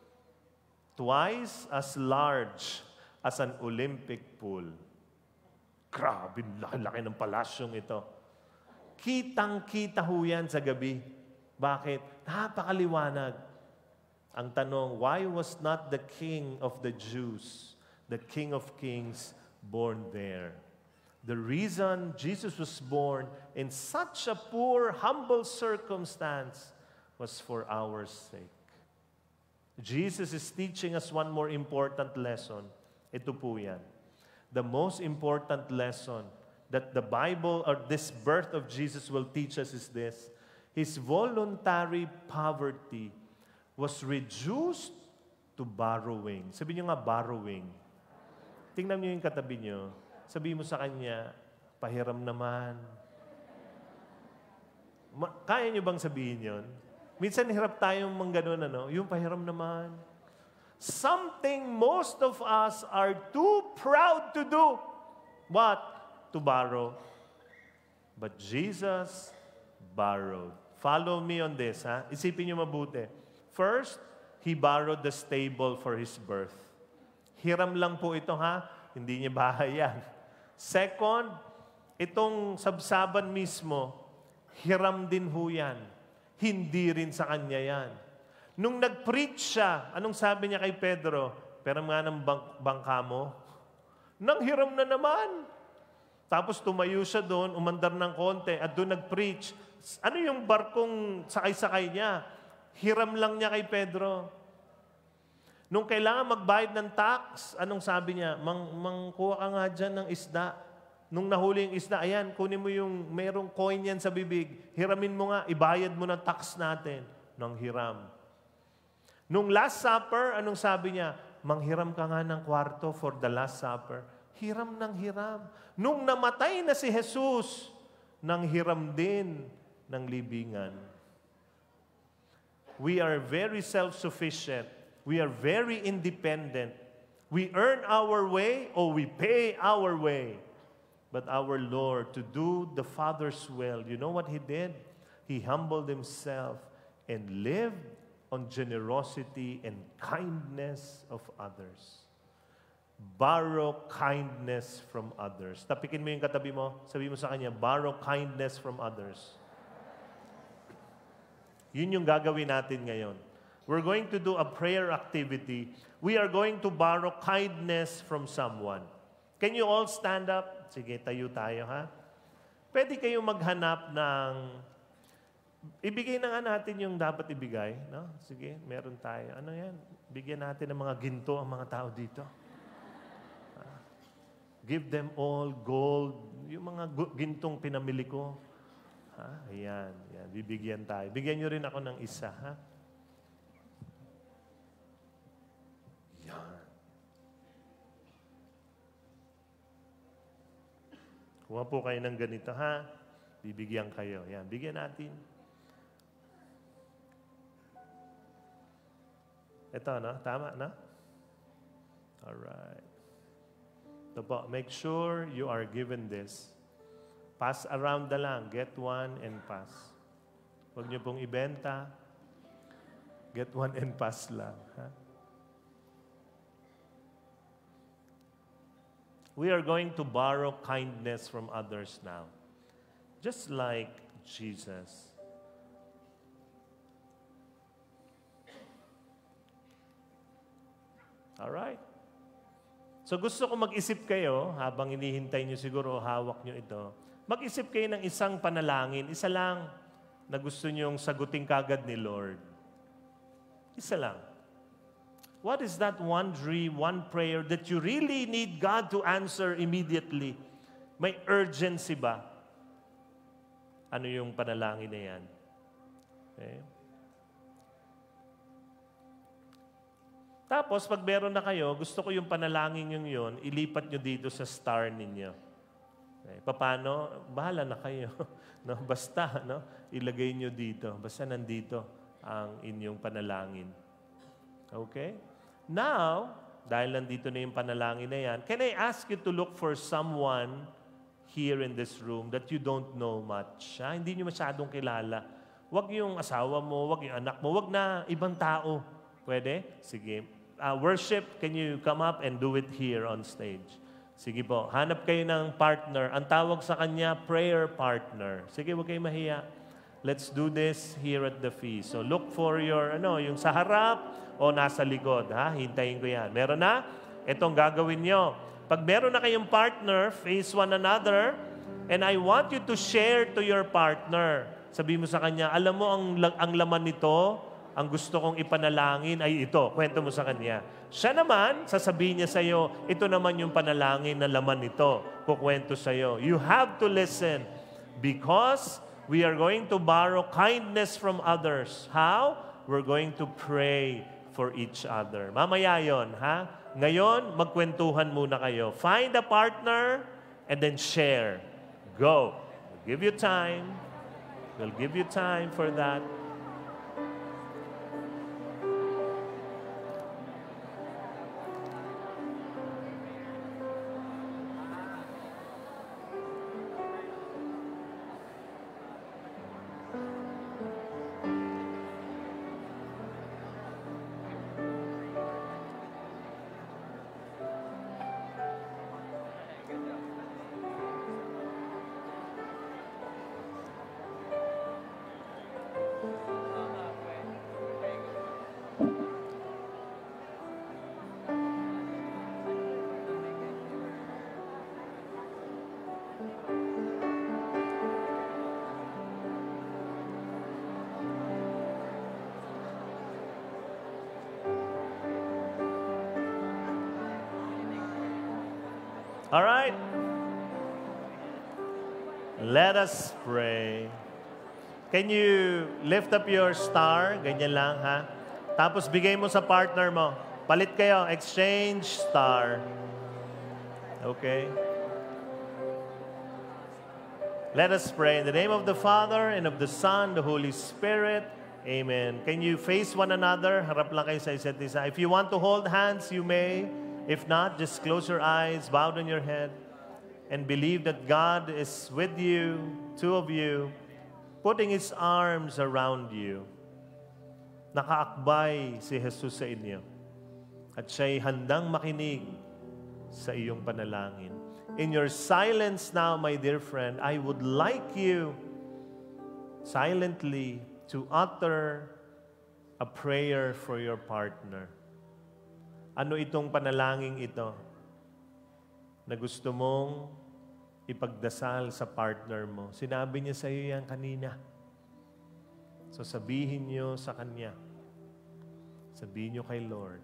N: twice as large as an Olympic pool. Grabe, laki-laki ng palasyong ito. Kitang-kita ho yan sa gabi. Bakit? Napakaliwanag. Ang tanong, why was not the King of the Jews, the King of Kings, born there? The reason Jesus was born in such a poor, humble circumstance was for our sake. Jesus is teaching us one more important lesson. Ito po yan. The most important lesson that the Bible or this birth of Jesus will teach us is this. His voluntary poverty was reduced to borrowing. Sabi niyo nga, borrowing. Tingnan niyo yung katabi niyo. Sabi mo sa kanya, pahiram naman. Ma- Kaya niyo bang sabihin yun? Minsan hirap tayong mangganon, ano? Yung pahiram naman. Something most of us are too proud to do. What? To borrow. But Jesus borrowed. Follow me on this, ha? Isipin niyo mabuti. First, He borrowed the stable for His birth. Hiram lang po ito, ha? Hindi niya bahay yan. Second, itong sabsaban mismo, hiram din ho yan. Hindi rin sa kanya yan. Nung nag-preach siya, anong sabi niya kay Pedro? Peram nga ng bang- bangka mo. Nanghiram na naman. Tapos tumayo siya doon, umandar ng konti, at doon nag-preach. Ano yung barkong sakay-sakay niya? Hiram lang niya kay Pedro. Nung kailangan magbayad ng tax, anong sabi niya? Mang, mangkuha ka nga dyan ng isda. Nung nahuli yung isda, ayan, kunin mo yung merong coin yan sa bibig. Hiramin mo nga, ibayad mo ng tax natin. Nang hiram. Nung Last Supper, anong sabi niya? Manghiram ka nga ng kwarto for the Last Supper. Hiram ng hiram. Nung namatay na si Jesus, nang hiram din ng libingan. We are very self-sufficient. We are very independent. We earn our way or we pay our way. But our Lord, to do the Father's will, you know what He did? He humbled Himself and lived on generosity and kindness of others. Borrow kindness from others. Tapikin mo yung katabi mo, sabi mo sa kanya, borrow kindness from others. Yun yung gagawin natin ngayon. We're going to do a prayer activity. We are going to borrow kindness from someone. Can you all stand up? Sige, tayo tayo, ha? Pwede kayong maghanap ng ibigay na nga natin yung dapat ibigay. No? Sige, meron tayo. Ano yan? Bigyan natin ng mga ginto ang mga tao dito. Uh, give them all gold. Yung mga gintong pinamili ko. Ha? Ayan, ayan. Bibigyan tayo. Bigyan nyo rin ako ng isa. Ha? Yan. Kuha po kayo ng ganito, ha? Bibigyan kayo. Yan, bigyan natin. Ito, no? Tama, no? Alright. Ito po, make sure you are given this. Pass around na lang. Get one and pass. Huwag niyo pong ibenta. Get one and pass lang. Ha? We are going to borrow kindness from others now. Just like Jesus. Alright? So gusto ko mag-isip kayo, habang inihintay nyo siguro, hawak nyo ito, mag-isip kayo ng isang panalangin, isa lang na gusto nyong sagutin kagad ni Lord. Isa lang. What is that one dream, one prayer that you really need God to answer immediately? May urgency ba? Ano yung panalangin na yan? Okay. Tapos, pag meron na kayo, gusto ko yung panalangin yung yun, ilipat nyo dito sa star ninyo. Okay. Paano? Bahala na kayo. No? Basta, no? Ilagay nyo dito. Basta nandito ang inyong panalangin. Okay? Now, dahil nandito na yung panalangin na yan, can I ask you to look for someone here in this room that you don't know much? Ha? Hindi nyo masyadong kilala. Huwag yung asawa mo, huwag yung anak mo, huwag na ibang tao. Pwede? Sige. Uh, worship, can you come up and do it here on stage? Sige po. Hanap kayo ng partner. Ang tawag sa kanya, prayer partner. Sige, huwag kayo mahiya. Let's do this here at the feast. So look for your, ano, yung sa harap o nasa likod. Ha? Hintayin ko yan. Meron na? Itong gagawin nyo. Pag meron na kayong partner, face one another, and I want you to share to your partner. Sabi mo sa kanya, alam mo ang, ang laman nito, ang gusto kong ipanalangin ay ito. Kwento mo sa kanya. Siya naman, sasabihin niya sa iyo, ito naman yung panalangin na laman nito. Kukwento sa iyo. You have to listen because we are going to borrow kindness from others. How? We're going to pray for each other. Mamaya yon, ha? Ngayon, magkwentuhan muna kayo. Find a partner and then share. Go. We'll give you time. We'll give you time for that. All right. Let us pray. Can you lift up your star? Ganyan lang, ha? Tapos bigay mo sa partner mo. Palit kayo. Exchange star. Okay? Let us pray. In the name of the Father, and of the Son, the Holy Spirit. Amen. Can you face one another? Harap lang kayo sa isa't isa. If you want to hold hands, you may. If not, just close your eyes, bow down your head, and believe that God is with you, two of you, putting His arms around you. Nakaakbay si Jesus sa inyo. At siya'y handang makinig sa iyong panalangin. In your silence now, my dear friend, I would like you silently to utter a prayer for your partner. Ano itong panalangin ito na gusto mong ipagdasal sa partner mo? Sinabi niya sa iyo yan kanina. So sabihin niyo sa Kanya. Sabihin niyo kay Lord.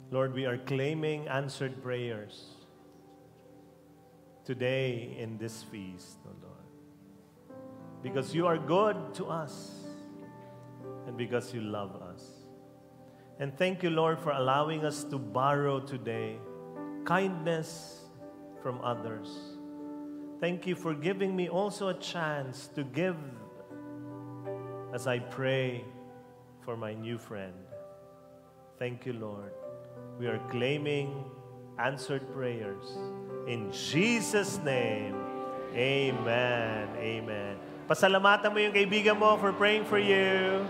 N: Lord, we are claiming answered prayers today in this feast, oh Lord. Because you are good to us and because you love us. And thank you, Lord, for allowing us to borrow today kindness from others. Thank you for giving me also a chance to give as I pray for my new friend. Thank you, Lord. We are claiming answered prayers. In Jesus' name, amen. Amen. Pasalamatan mo yung kaibigan mo for praying for you.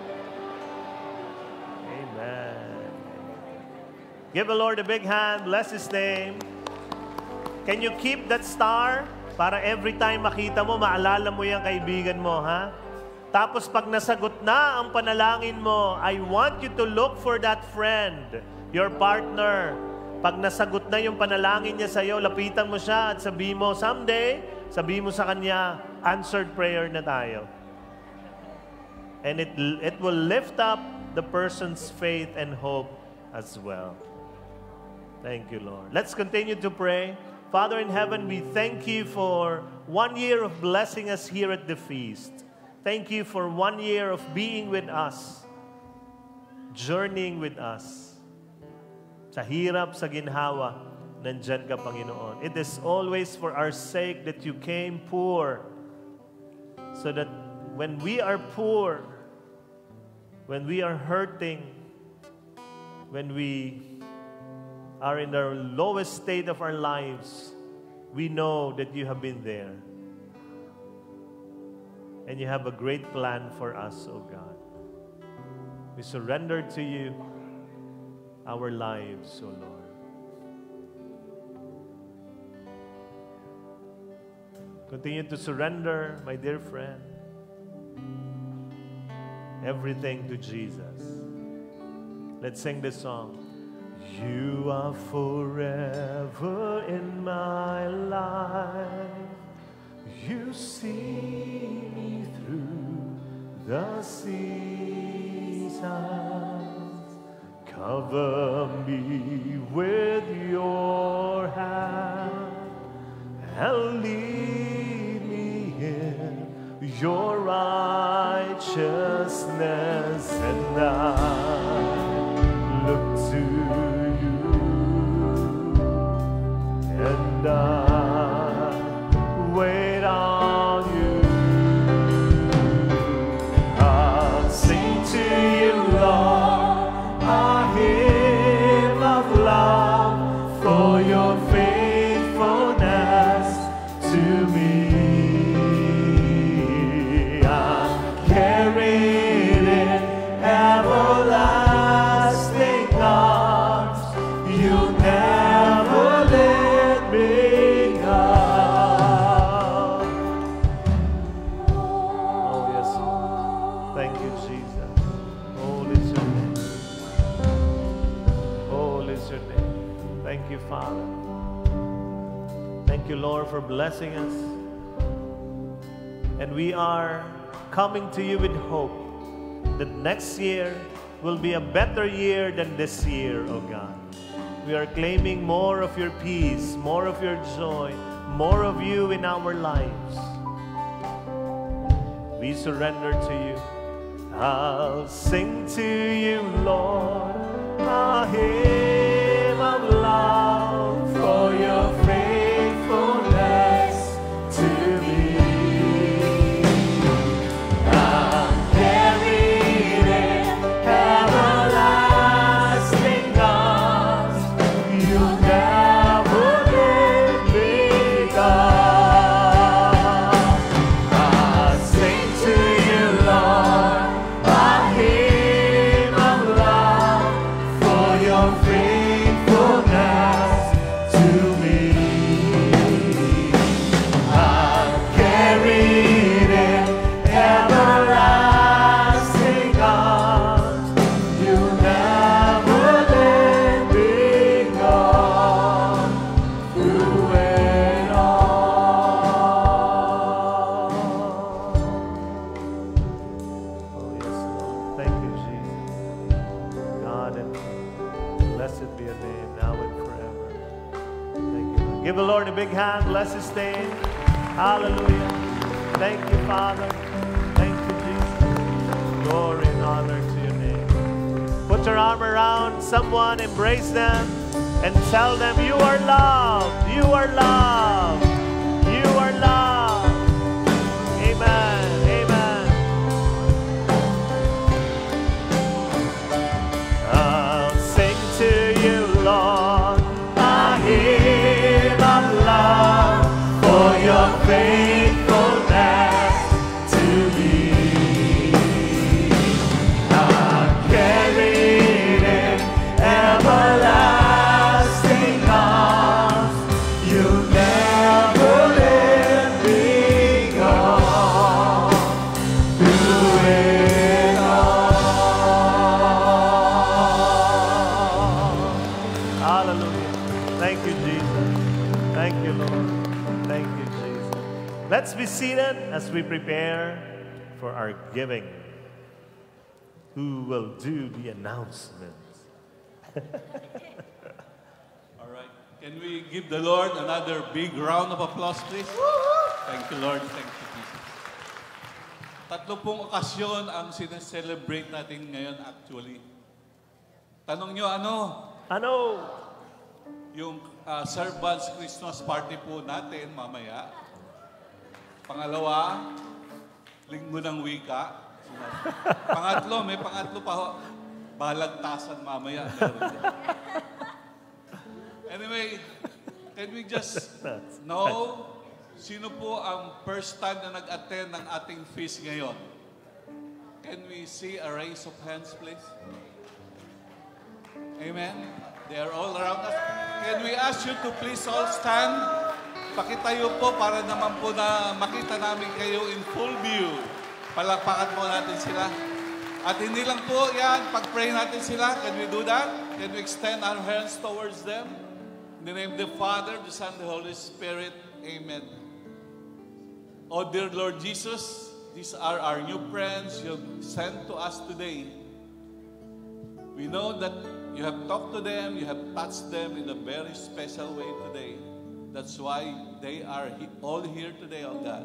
N: Amen. Give the Lord a big hand. Bless His name. Can you keep that star para every time makita mo, maalala mo yung kaibigan mo, ha? Tapos pag nasagot na ang panalangin mo, I want you to look for that friend, your partner. Pag nasagot na yung panalangin niya sa'yo, lapitan mo siya at sabihin mo, someday, sabihin mo sa kanya, answered prayer na tayo. And it, it will lift up the person's faith and hope as well. Thank you, Lord. Let's continue to pray. Father in heaven, we thank you for one year of blessing us here at the feast. Thank you for one year of being with us, journeying with us. Sa hirap, sa ginhawa, nandyan ka, Panginoon. It is always for our sake that you came poor, so that when we are poor, when we are hurting, when we are in the lowest state of our lives, we know that you have been there. And you have a great plan for us, oh God. We surrender to you our lives, oh Lord. Continue to surrender, my dear friend, everything to Jesus. Let's sing this song. You are forever in my life. You see me through the seasons. Cover me with your hand and lead me in your righteousness, and I look to you, and I wait on you. I'll sing to you, Lord, a hymn of love for your faithfulness to me. I'm carried in everlasting arms. You'll never let me go. Oh, yes. Thank you, Jesus. Holy is your name. Holy is your name. Thank you, Father. Thank you, Lord, for blessing us. And we are coming to you with hope that next year will be a better year than this year, oh God. We are claiming more of your peace, more of your joy, more of you in our lives. We surrender to you. I'll sing to you, Lord, a hymn of love for your faithfulness to me. I'm carried in everlasting arms. You'll never let me go. I'll sing to you, Lord, a hymn of love for your Blessed be your name, now and forever. Thank you, Lord. Give the Lord a big hand. Bless his name. Hallelujah. Thank you, Father. Thank you, Jesus. Glory and honor to your name. Put your arm around someone, embrace them, and tell them you are loved. You are loved. You are loved. Amen. Amen. I'll sing to you, Lord, a hymn of love for your faithfulness to me. I'm carried in everlasting arms. You'll never let me go. Through it all. Hallelujah. Thank you, Jesus. Thank you, Lord. Thank you, Jesus. Let's be seated as we prepare for our giving. Who will do the announcements?
P: All right. Can we give the Lord another big round of applause, please? Thank you, Lord. Thank you, Jesus. Tatlo pong okasyon ang sineselebrate natin ngayon actually. Tanong nyo, ano?
N: Ano?
P: Yung uh, Servants Christmas Party po natin mamaya. Pangalawa, Linggo ng Wika. Pangatlo, may pangatlo pa ho. Balagtasan mamaya. Anyway, can we just know sino po ang first time na nag-attend ng ating feast ngayon? Can we see a raise of hands, please? Amen. They are all around us. Can we ask you to please all stand? Pakitayo po para naman po na makita namin kayo in full view. Palakpakan po natin sila. At hindi lang po yan, pag-pray natin sila. Can we do that? Can we extend our hands towards them? In the name of the Father, the Son, the Holy Spirit. Amen. Oh dear Lord Jesus, these are our new friends you have sent to us today. We know that you have talked to them, you have touched them in a very special way today. That's why they are he all here today, oh God.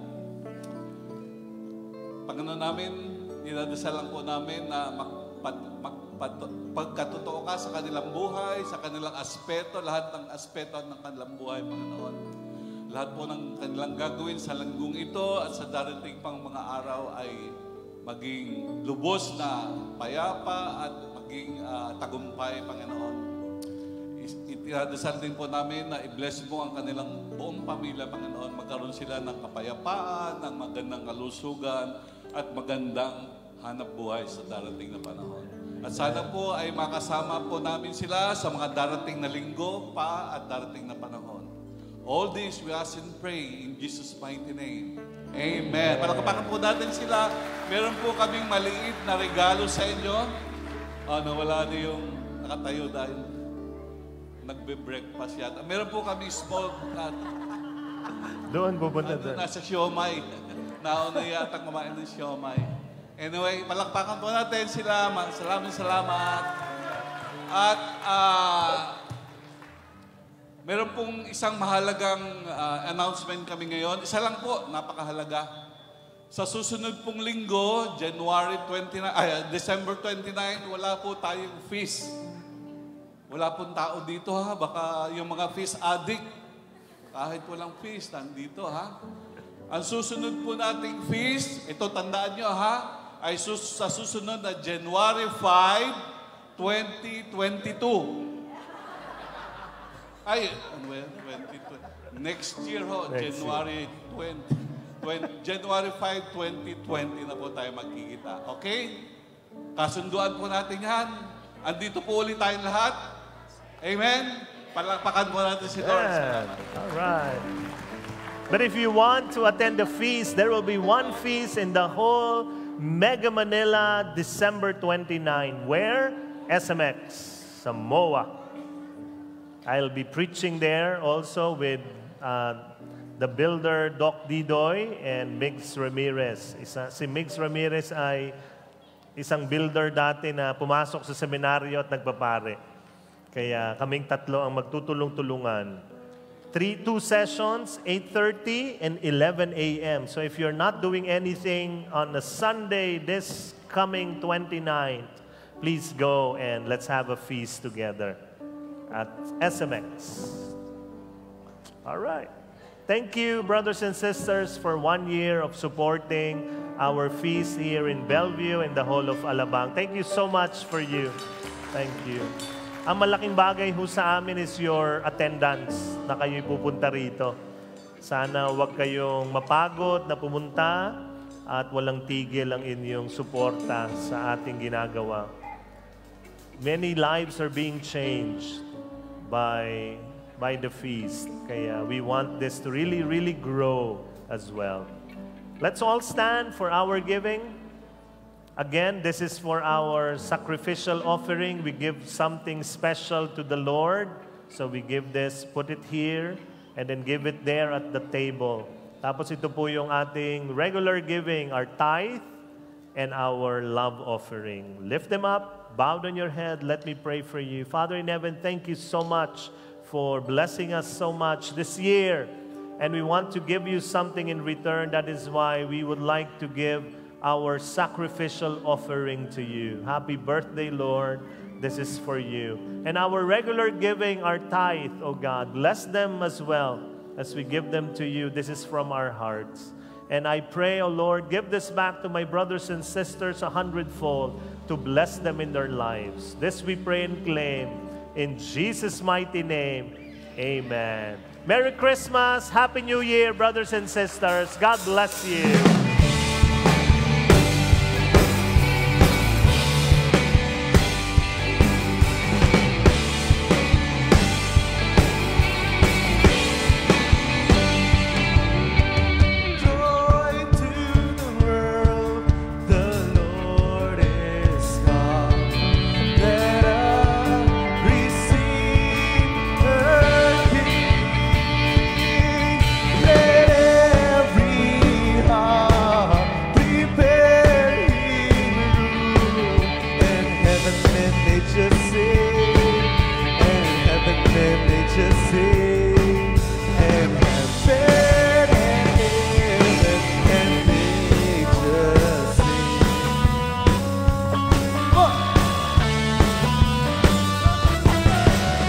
P: Panginoon namin, dinadasalan po namin na magpat, magpat, pagkatotoo ka sa kanilang buhay, sa kanilang aspeto, lahat ng aspeto ng kanilang buhay, Panginoon. Lahat po ng kanilang gagawin sa langgong ito at sa darating pang mga araw ay maging lubos na payapa at maging uh, tagumpay, Panginoon. Itinadasal din po namin na i-bless mo ang kanilang buong pamilya, Panginoon. Magkaroon sila ng kapayapaan, ng magandang kalusugan, at magandang hanap buhay sa darating na panahon. At sana po ay makasama po namin sila sa mga darating na linggo pa at darating na panahon. All this we ask and pray in Jesus' mighty name. Amen. Palakpakan po natin sila. Meron po kaming maliit na regalo sa inyo. Oh, nawala na yung nakatayo dahil nagbe-breakfast yata. Meron po kaming small cut.
N: Doon pupunta doon.
P: Nasa siomay. Nauna yata kumain ng siomay. Anyway, palakpakan po natin sila. Salamat, salamat. At uh, meron pong isang mahalagang uh, announcement kami ngayon. Isa lang po, napakahalaga. Sa susunod pong linggo, January twenty-nine, ay, December twenty-nine, wala po tayong feast. Wala pong tao dito ha. Baka yung mga feast addict, kahit walang feast, nandito ha. Ang susunod po nating feast, ito tandaan nyo ha, ay sus sa susunod na January fifth, twenty twenty-two. Ay, twenty twenty. Next year ho, Next January twentieth. January fifth, twenty twenty na po tayo magkikita. Okay? Kasunduan po natin yan. Andito po ulit tayong lahat. Amen? Palakpakan po natin si Lord.
N: Yeah. All right. But if you want to attend the feast, there will be one feast in the whole Mega Manila, December twenty-ninth. Where? S M X, Samoa. I'll be preaching there also with uh, the builder Doc Didoy and Migs Ramirez. Isa, si Migs Ramirez ay isang builder dati na pumasok sa seminaryo at nagpapare. Kaya kaming tatlo ang magtutulong-tulungan. Three, two sessions, eight thirty and eleven a m So if you're not doing anything on a Sunday this coming twenty-ninth, please go and let's have a feast together at S M X. All right. Thank you, brothers and sisters, for one year of supporting our feast here in Bellevue and the whole of Alabang. Thank you so much for you. Thank you. Ang malaking bagay ho sa amin is your attendance na kayo'y pupunta rito. Sana huwag kayong mapagod na pumunta at walang tigil ang inyong suporta sa ating ginagawa. Many lives are being changed by by the feast. Kaya we want this to really, really grow as well. Let's all stand for our giving. Again, this is for our sacrificial offering. We give something special to the Lord. So we give this, put it here, and then give it there at the table. Tapos ito po yung ating regular giving, our tithe and our love offering. Lift them up, bow down your head, let me pray for you. Father in heaven, thank you so much for blessing us so much this year. And we want to give you something in return. That is why we would like to give our sacrificial offering to you. Happy birthday, Lord. This is for you. And our regular giving, our tithe, oh God, bless them as well as we give them to you. This is from our hearts. And I pray, oh Lord, give this back to my brothers and sisters a hundredfold to bless them in their lives. This we pray and claim in Jesus' mighty name. Amen. Merry Christmas. Happy New Year, brothers and sisters. God bless you.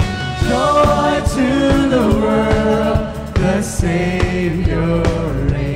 C: Savior reigns.